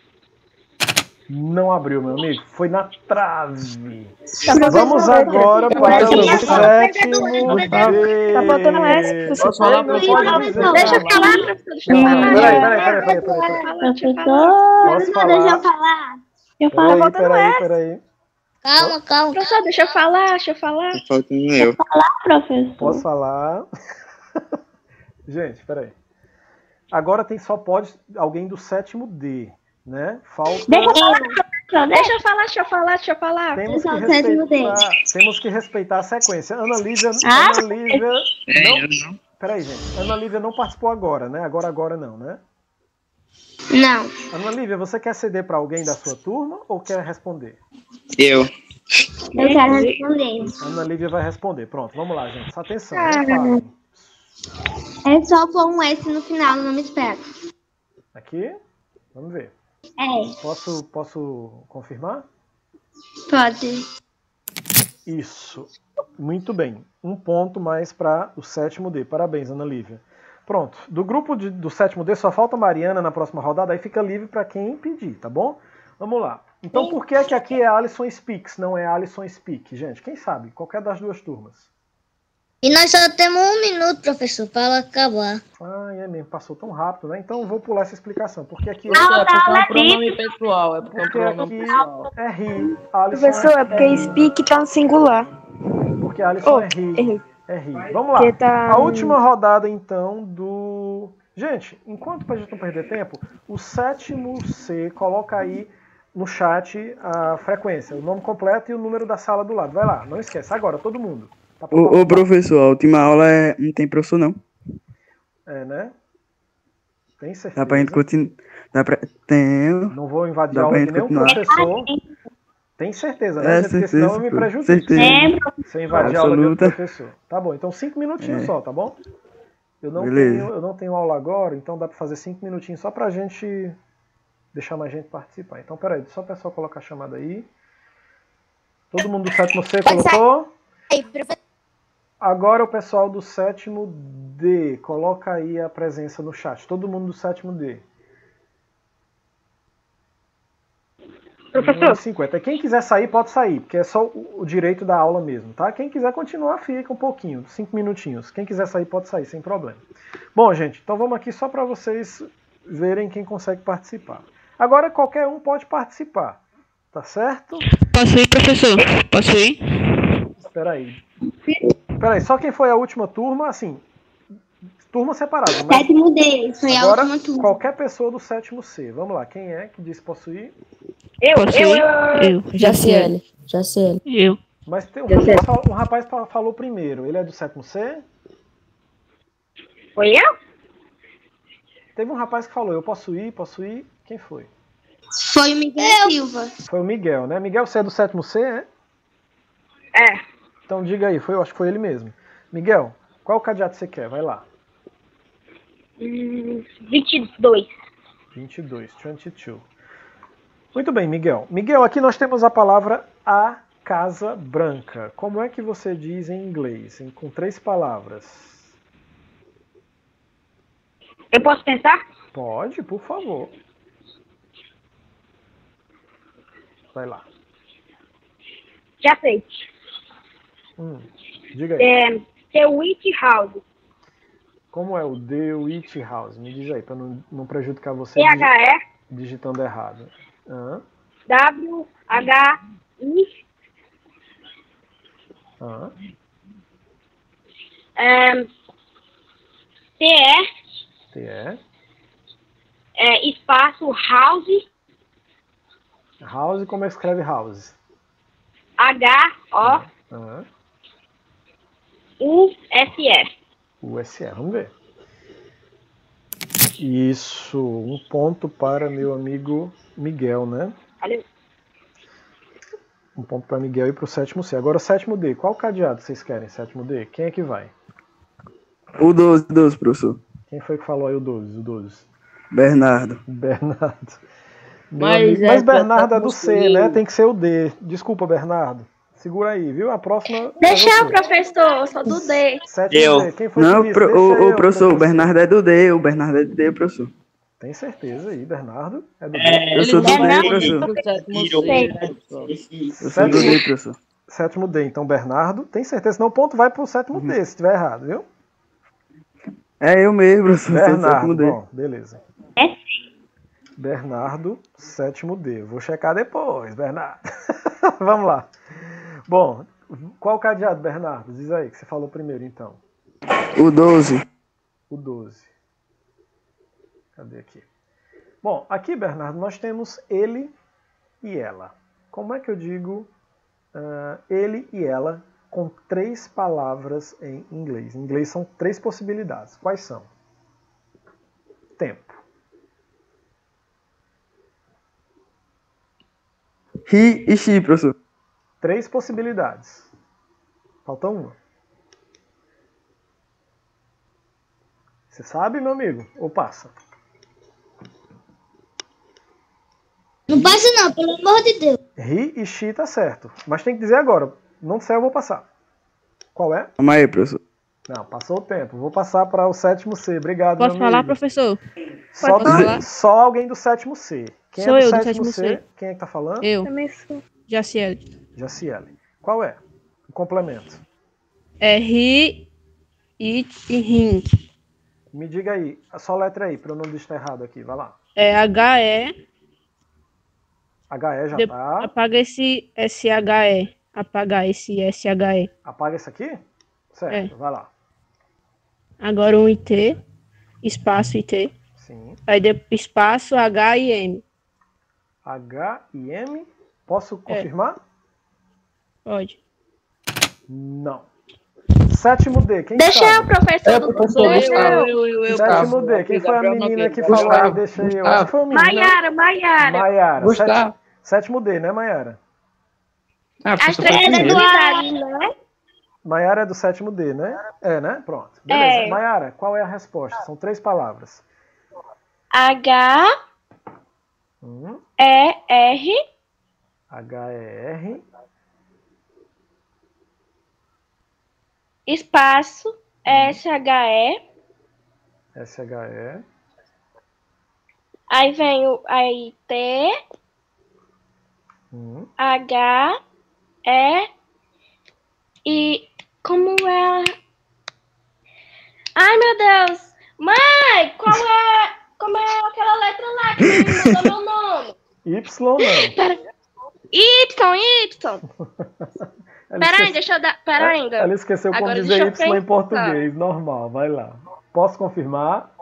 Não abriu, meu amigo. Foi na trave. Vamos agora para o 7º D. Tá faltando S. Posso falar, professor? Deixa eu falar, professor. Peraí. Posso falar? Deixa eu falar. Peraí. Calma. Professor, deixa eu falar. Tá faltando eu. Professor. Posso falar? Gente, peraí. Agora pode alguém do 7º D, né? Falta... Deixa eu falar. Temos que respeitar a sequência. Ana Lívia não. Peraí, gente. Ana Lívia não participou agora, né? Agora não, né? Não. Ana Lívia, você quer ceder para alguém da sua turma ou quer responder? Eu. Eu quero responder. Ana Lívia vai responder. Pronto, vamos lá, gente. Atenção. Não parem. É só pôr um S no final, não me espera. Aqui? Vamos ver. Posso confirmar? Pode. Isso. Muito bem. Um ponto mais para o 7º D. Parabéns, Ana Lívia. Pronto. Do grupo do 7º D só falta Mariana na próxima rodada, aí fica livre para quem pedir, tá bom? Vamos lá. Então por que aqui é Alisson Speaks, não é Alisson Speak? Gente, quem sabe? Qualquer das duas turmas. E nós só temos 1 minuto, professor, para acabar. Ah, é mesmo. Passou tão rápido, né? Então eu vou pular essa explicação. Porque aqui É porque é um pronome pessoal. É porque é um pronome pessoal. é ri. Alisson Professor, é porque speak tá no singular. Porque Alisson é ri. É ri. Vamos lá. A última rodada, então, do... Gente, enquanto pra gente não perder tempo, o 7º C, coloca aí no chat a frequência, o nome completo e o número da sala do lado. Vai lá, não esquece. Agora, todo mundo. Ô, professor, a última aula não tem professor, não. É, né? Tem certeza? Dá pra gente continuar. Tenho. Não vou invadir a aula de nenhum professor. Tem certeza, né? Porque senão eu me prejudico. Sem invadir a aula de outro professor. Tá bom, então 5 minutinhos só, tá bom? Eu não tenho aula agora, então dá pra fazer 5 minutinhos só pra gente deixar mais gente participar. Então, peraí, só o pessoal colocar a chamada aí. Todo mundo do 7º C colocou? Agora o pessoal do 7º D, coloca aí a presença no chat. Todo mundo do 7º D. Professor. 50. Quem quiser sair, pode sair, porque é só o direito da aula mesmo, tá? Quem quiser continuar, fica um pouquinho, 5 minutinhos. Quem quiser sair, pode sair, sem problema. Bom, gente, então vamos aqui só para vocês verem quem consegue participar. Agora qualquer um pode participar, tá certo? Posso ir, professor? Posso ir? Espera aí, só quem foi a última turma, assim, turma separada. 7º D, foi a agora, última turma. qualquer pessoa do 7º C. Vamos lá, quem é que disse possuir? Eu. Jaciele. Eu. Mas tem um rapaz falou primeiro. Ele é do 7º C? Foi eu? Teve um rapaz que falou, eu posso ir. Quem foi? Foi o Miguel Silva. Foi o Miguel, né? Miguel, você é do 7º C, é? É. Então diga aí, eu acho que foi ele mesmo. Miguel, qual cadeado você quer? Vai lá. 22. 22. Muito bem, Miguel. Miguel, aqui nós temos a palavra a Casa Branca. Como é que você diz em inglês? Com 3 palavras. Eu posso pensar? Pode, por favor. Vai lá. Já sei. Diga aí. The Witch House. Como é o The Witch House? Me diz aí, para não prejudicar você THE digitando errado. WHI TE espaço House. House, como é que escreve House? HOUSE. USE, vamos ver. Isso, 1 ponto para meu amigo Miguel, né? Valeu. 1 ponto para Miguel e para o 7º C. Agora o 7º D, qual cadeado vocês querem, 7º D? Quem é que vai? O 12, professor. Quem foi que falou aí o 12? Bernardo. Mas Bernardo é do C, né? Tem que ser o D. Desculpa, Bernardo. Segura aí, viu? A próxima. Deixa eu, professor, eu sou do D. 7º D. Quem foi Não, que disse? o professor, o Bernardo é do D. O Bernardo é do D, professor. Tem certeza aí, Bernardo? É do D? Eu sou do D, professor. Eu sou do D, professor. 7º D, então Bernardo. Tem certeza? Senão o ponto vai pro 7º D, se estiver errado, viu? É eu mesmo, professor. Bernardo, bom, beleza. Bernardo, 7º D. Vou checar depois, Bernardo. Vamos lá. Bom, qual cadeado, Bernardo? Diz aí, que você falou primeiro, então. O 12. O 12. Cadê aqui? Bom, aqui, Bernardo, nós temos ele e ela. Como é que eu digo ele e ela com 3 palavras em inglês? Em inglês são 3 possibilidades. Quais são? Tempo. He e she, professor. 3 possibilidades. Falta uma. Você sabe, meu amigo? Ou passa? Não passa não, pelo amor de Deus. He e she tá certo. Mas tem que dizer agora. Não sei, eu vou passar. Qual é? Calma aí, professor. Não, passou o tempo. Vou passar para o 7º C. Obrigado, Posso meu falar, amigo. professor? Só alguém do 7º C. Quem Sou é do eu, do 7º 7º C. Quem é que tá falando? Eu. Jaciele. Qual é? O complemento. É he, it e him. Me diga aí, só letra aí, para eu não digitar errado aqui. Vai lá. É HE. HE já tá. Apaga esse SHE. Apagar esse SHE. Apaga esse aqui? Certo, vai lá. Agora um IT. Espaço IT. Sim. Aí espaço H e M. H e M. Posso confirmar? Pode. Não. 7º D, quem Deixa sabe? eu, professor do Eu. 7º D, quem foi a menina que falou aí? Deixa eu. Quem foi a menina? Maiara. 7º D, né, Maiara? As 3 possibilidades, né? Maiara é do 7º D, né? É, né? Pronto. Beleza. Maiara, qual é a resposta? São 3 palavras. H E R H-E-R espaço S-H-E. S-H-E. Aí vem o T H E e como é? Ai, meu Deus! Mãe, como é aquela letra lá que me mandou meu nome? Y não. Y. Peraí, deixa eu dar. Pera ainda. Ela esqueceu como dizer Y em português, normal. Vai lá. Posso confirmar?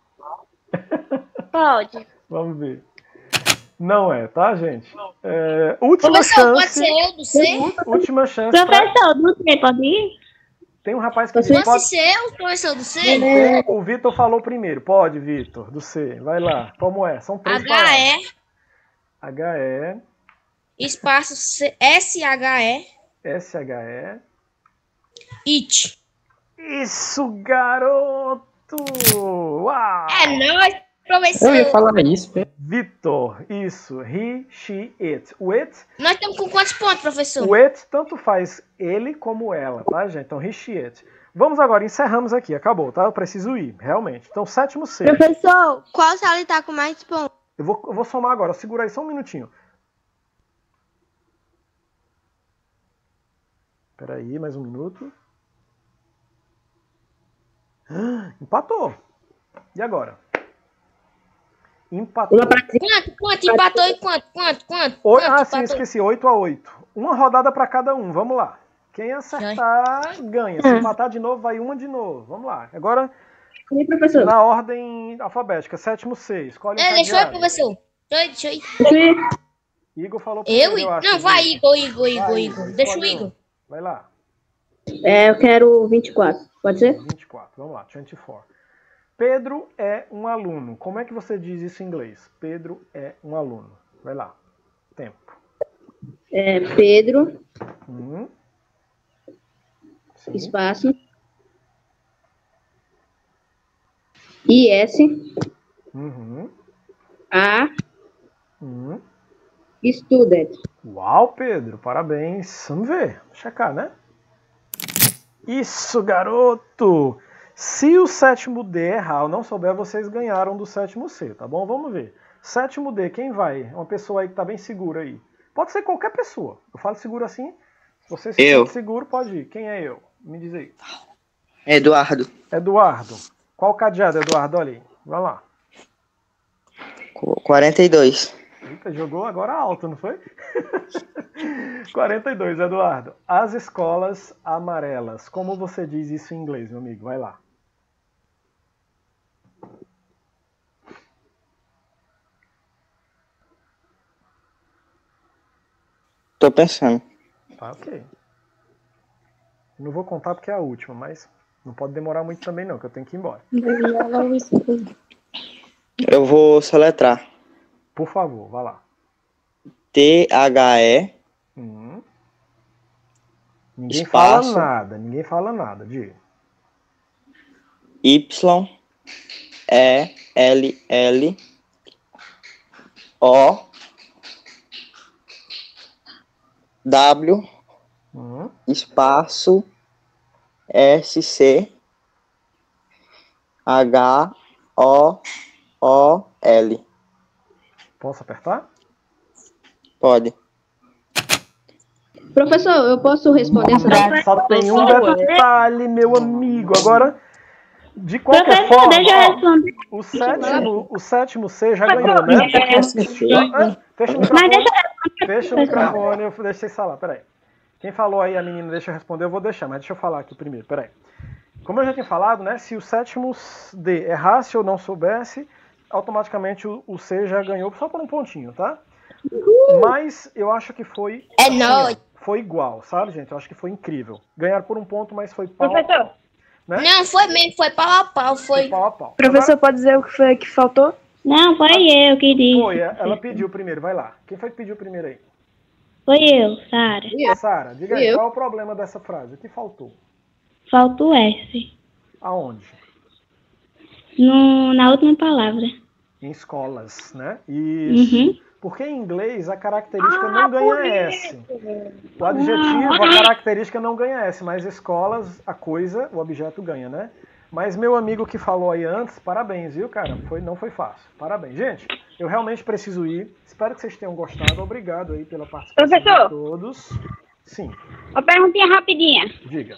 Pode. Vamos ver. Não é, tá, gente? Última Professor, chance. pode ser eu do C? Última chance. Professor, do C, pode ir? Tem um rapaz que Pode ser eu, professor do C? O Vitor falou primeiro. Pode, Vitor, do C. Vai lá. Como é? São 3 palavras. H-E. Espaço S-H-E. S-H-E. It. Isso, garoto! Uau! É nóis, professor. Eu ia falar isso. Vitor, isso. He, she, it. O it... Nós estamos com quantos pontos, professor? O it tanto faz ele como ela, tá, gente? Então, he, she, it. Vamos agora, encerramos aqui. Acabou, tá? Eu preciso ir, realmente. Então, 7º C. Professor, qual sala está com mais pontos? Eu vou somar agora. Segura aí só um minutinho. Espera aí, mais um minuto. Empatou. E agora? Empatou. Quanto? Empatou e quanto? Sim, esqueci. 8-8. Uma rodada para cada um. Vamos lá. Quem acertar, ganha. Se empatar de novo, vai uma de novo. Vamos lá. Agora, na ordem alfabética. Sétimo C. Escolhe um deixa eu ir, cadeado. professor. Deixa eu ir. Igor falou Eu? acho. Não, vai, Igor. Deixa o Escolhe Igor. um. Vai lá. Eu quero 24. Pode ser? 24. Vamos lá. 24. Pedro é um aluno. Como é que você diz isso em inglês? Pedro é um aluno. Vai lá. Tempo. Pedro. Sim. Espaço. IS. A. Student. Uau, Pedro. Parabéns. Vamos ver. Checar, né? Isso, garoto! Se o sétimo D errar ou não souber, vocês ganharam do sétimo C, tá bom? Vamos ver. Sétimo D, quem vai? Uma pessoa aí que tá bem segura aí. Pode ser qualquer pessoa. Eu falo seguro assim. Se você se sente seguro, pode ir. Quem é eu? Me diz aí. Eduardo. Eduardo. Qual cadeado, Eduardo? Olha aí. Vai lá. 42. Eita, jogou agora alto, não foi? 42, Eduardo. As escolas amarelas. Como você diz isso em inglês, meu amigo? Vai lá. Tô pensando. Tá, ok. Não vou contar porque é a última, mas não pode demorar muito também não, que eu tenho que ir embora. Eu vou soletrar. Por favor, vá lá. THE. Ninguém espaço, fala nada, diga. YELL O W espaço SC HOOL. Posso apertar? Pode. Professor, eu posso responder essa pergunta? Só tem um detalhe, meu amigo. Agora, de qualquer forma, o sétimo C já ganhou, né? Fecha o microfone. Fecha o microfone, eu deixei falar, peraí. Quem falou aí, a menina, deixa eu responder, eu vou deixar, mas deixa eu falar aqui primeiro, peraí. Como eu já tinha falado, né? Se o sétimo D errasse ou não soubesse, automaticamente o C já ganhou só por um pontinho, tá? Mas eu acho que foi. Foi igual, sabe, gente? Eu acho que foi incrível. Ganharam por um ponto, mas foi pau a pau. Né? Não, foi mesmo, foi pau a pau. Foi pau a pau. Professor, pode dizer o que foi que faltou? Não, foi eu que disse. Foi, ela pediu primeiro, vai lá. Quem foi que pediu primeiro aí? Foi eu, Sara. Sara, diga aí, qual é o problema dessa frase? O que faltou? Falta o S. Aonde? Na última palavra. Em escolas, né? Isso. Porque em inglês a característica não ganha S. O adjetivo, a característica não ganha S, mas escolas, a coisa, o objeto ganha, né? Mas meu amigo que falou aí antes, parabéns, viu, cara? Não foi fácil. Parabéns. Gente, eu realmente preciso ir. Espero que vocês tenham gostado. Obrigado aí pela participação de todos. Sim. Uma perguntinha rapidinha. Diga.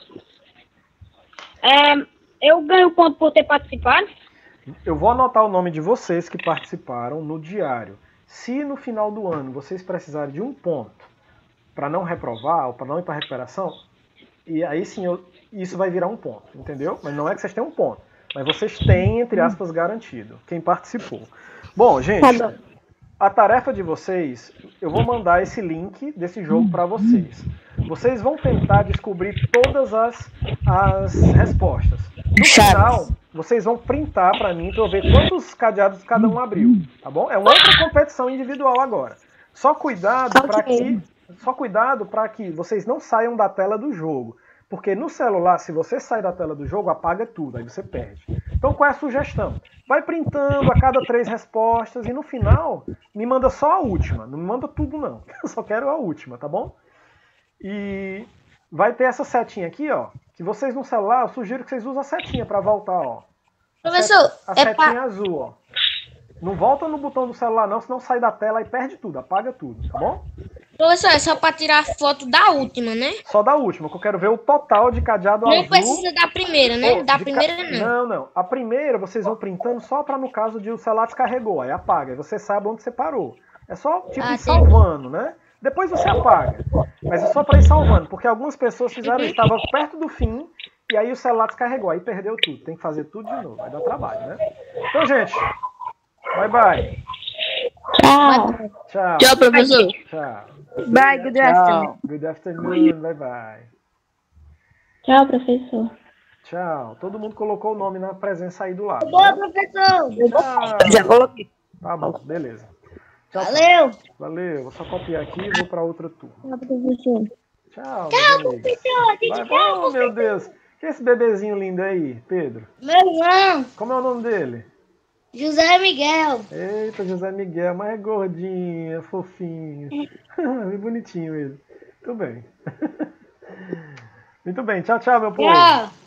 Eu ganho ponto por ter participado? Eu vou anotar o nome de vocês que participaram no diário. Se no final do ano vocês precisarem de um ponto para não reprovar ou para não ir para recuperação, e aí sim isso vai virar um ponto, entendeu? Mas não é que vocês tenham um ponto, mas vocês têm, entre aspas, garantido quem participou. Bom, gente, a tarefa de vocês, eu vou mandar esse link desse jogo para vocês. Vocês vão tentar descobrir todas as respostas. No final, vocês vão printar para mim para eu ver quantos cadeados cada um abriu, tá bom? É uma outra competição individual agora. Só cuidado para que vocês não saiam da tela do jogo. Porque no celular, se você sair da tela do jogo, apaga tudo, aí você perde. Então qual é a sugestão? Vai printando a cada 3 respostas e no final me manda só a última. Não me manda tudo não, eu só quero a última, tá bom? E vai ter essa setinha aqui, ó. Que vocês no celular, eu sugiro que vocês usem a setinha para voltar, ó. Professor, a setinha azul, ó. Não volta no botão do celular não, senão sai da tela e perde tudo, apaga tudo, tá bom? Professor, é só pra tirar foto da última, né? Só da última, que eu quero ver o total de cadeado azul. Não precisa da primeira, né? Ou Da de primeira ca- não. Não. A primeira vocês vão printando só para no caso de o celular descarregou, aí apaga. Aí você sabe onde você parou. É só tipo ir salvando, né? Depois você apaga. Mas é só para ir salvando, porque algumas pessoas fizeram isso, estavam perto do fim e aí o celular descarregou, aí perdeu tudo. Tem que fazer tudo de novo, vai dar trabalho, né? Então, gente, bye bye. Tchau. Tchau. Tchau, professor. Tchau. Bye, good afternoon. Tchau. Good afternoon. Bye bye. Tchau, professor. Tchau. Todo mundo colocou o nome na presença aí do lado. Boa, professor. Tchau. Já coloquei. Tá bom, beleza. Tchau. Valeu. Valeu. Vou só copiar aqui e vou para outra turma. Tchau, professor. Tchau. Tchau, meus amigos. professor. Vai, oh, meu Deus. Que é esse bebezinho lindo aí, Pedro? Meu irmão, Como é o nome dele? José Miguel. Eita, José Miguel, mas é gordinho, é fofinho. Bem bonitinho ele. Muito bem. Muito bem. Tchau, tchau, meu povo. Tchau.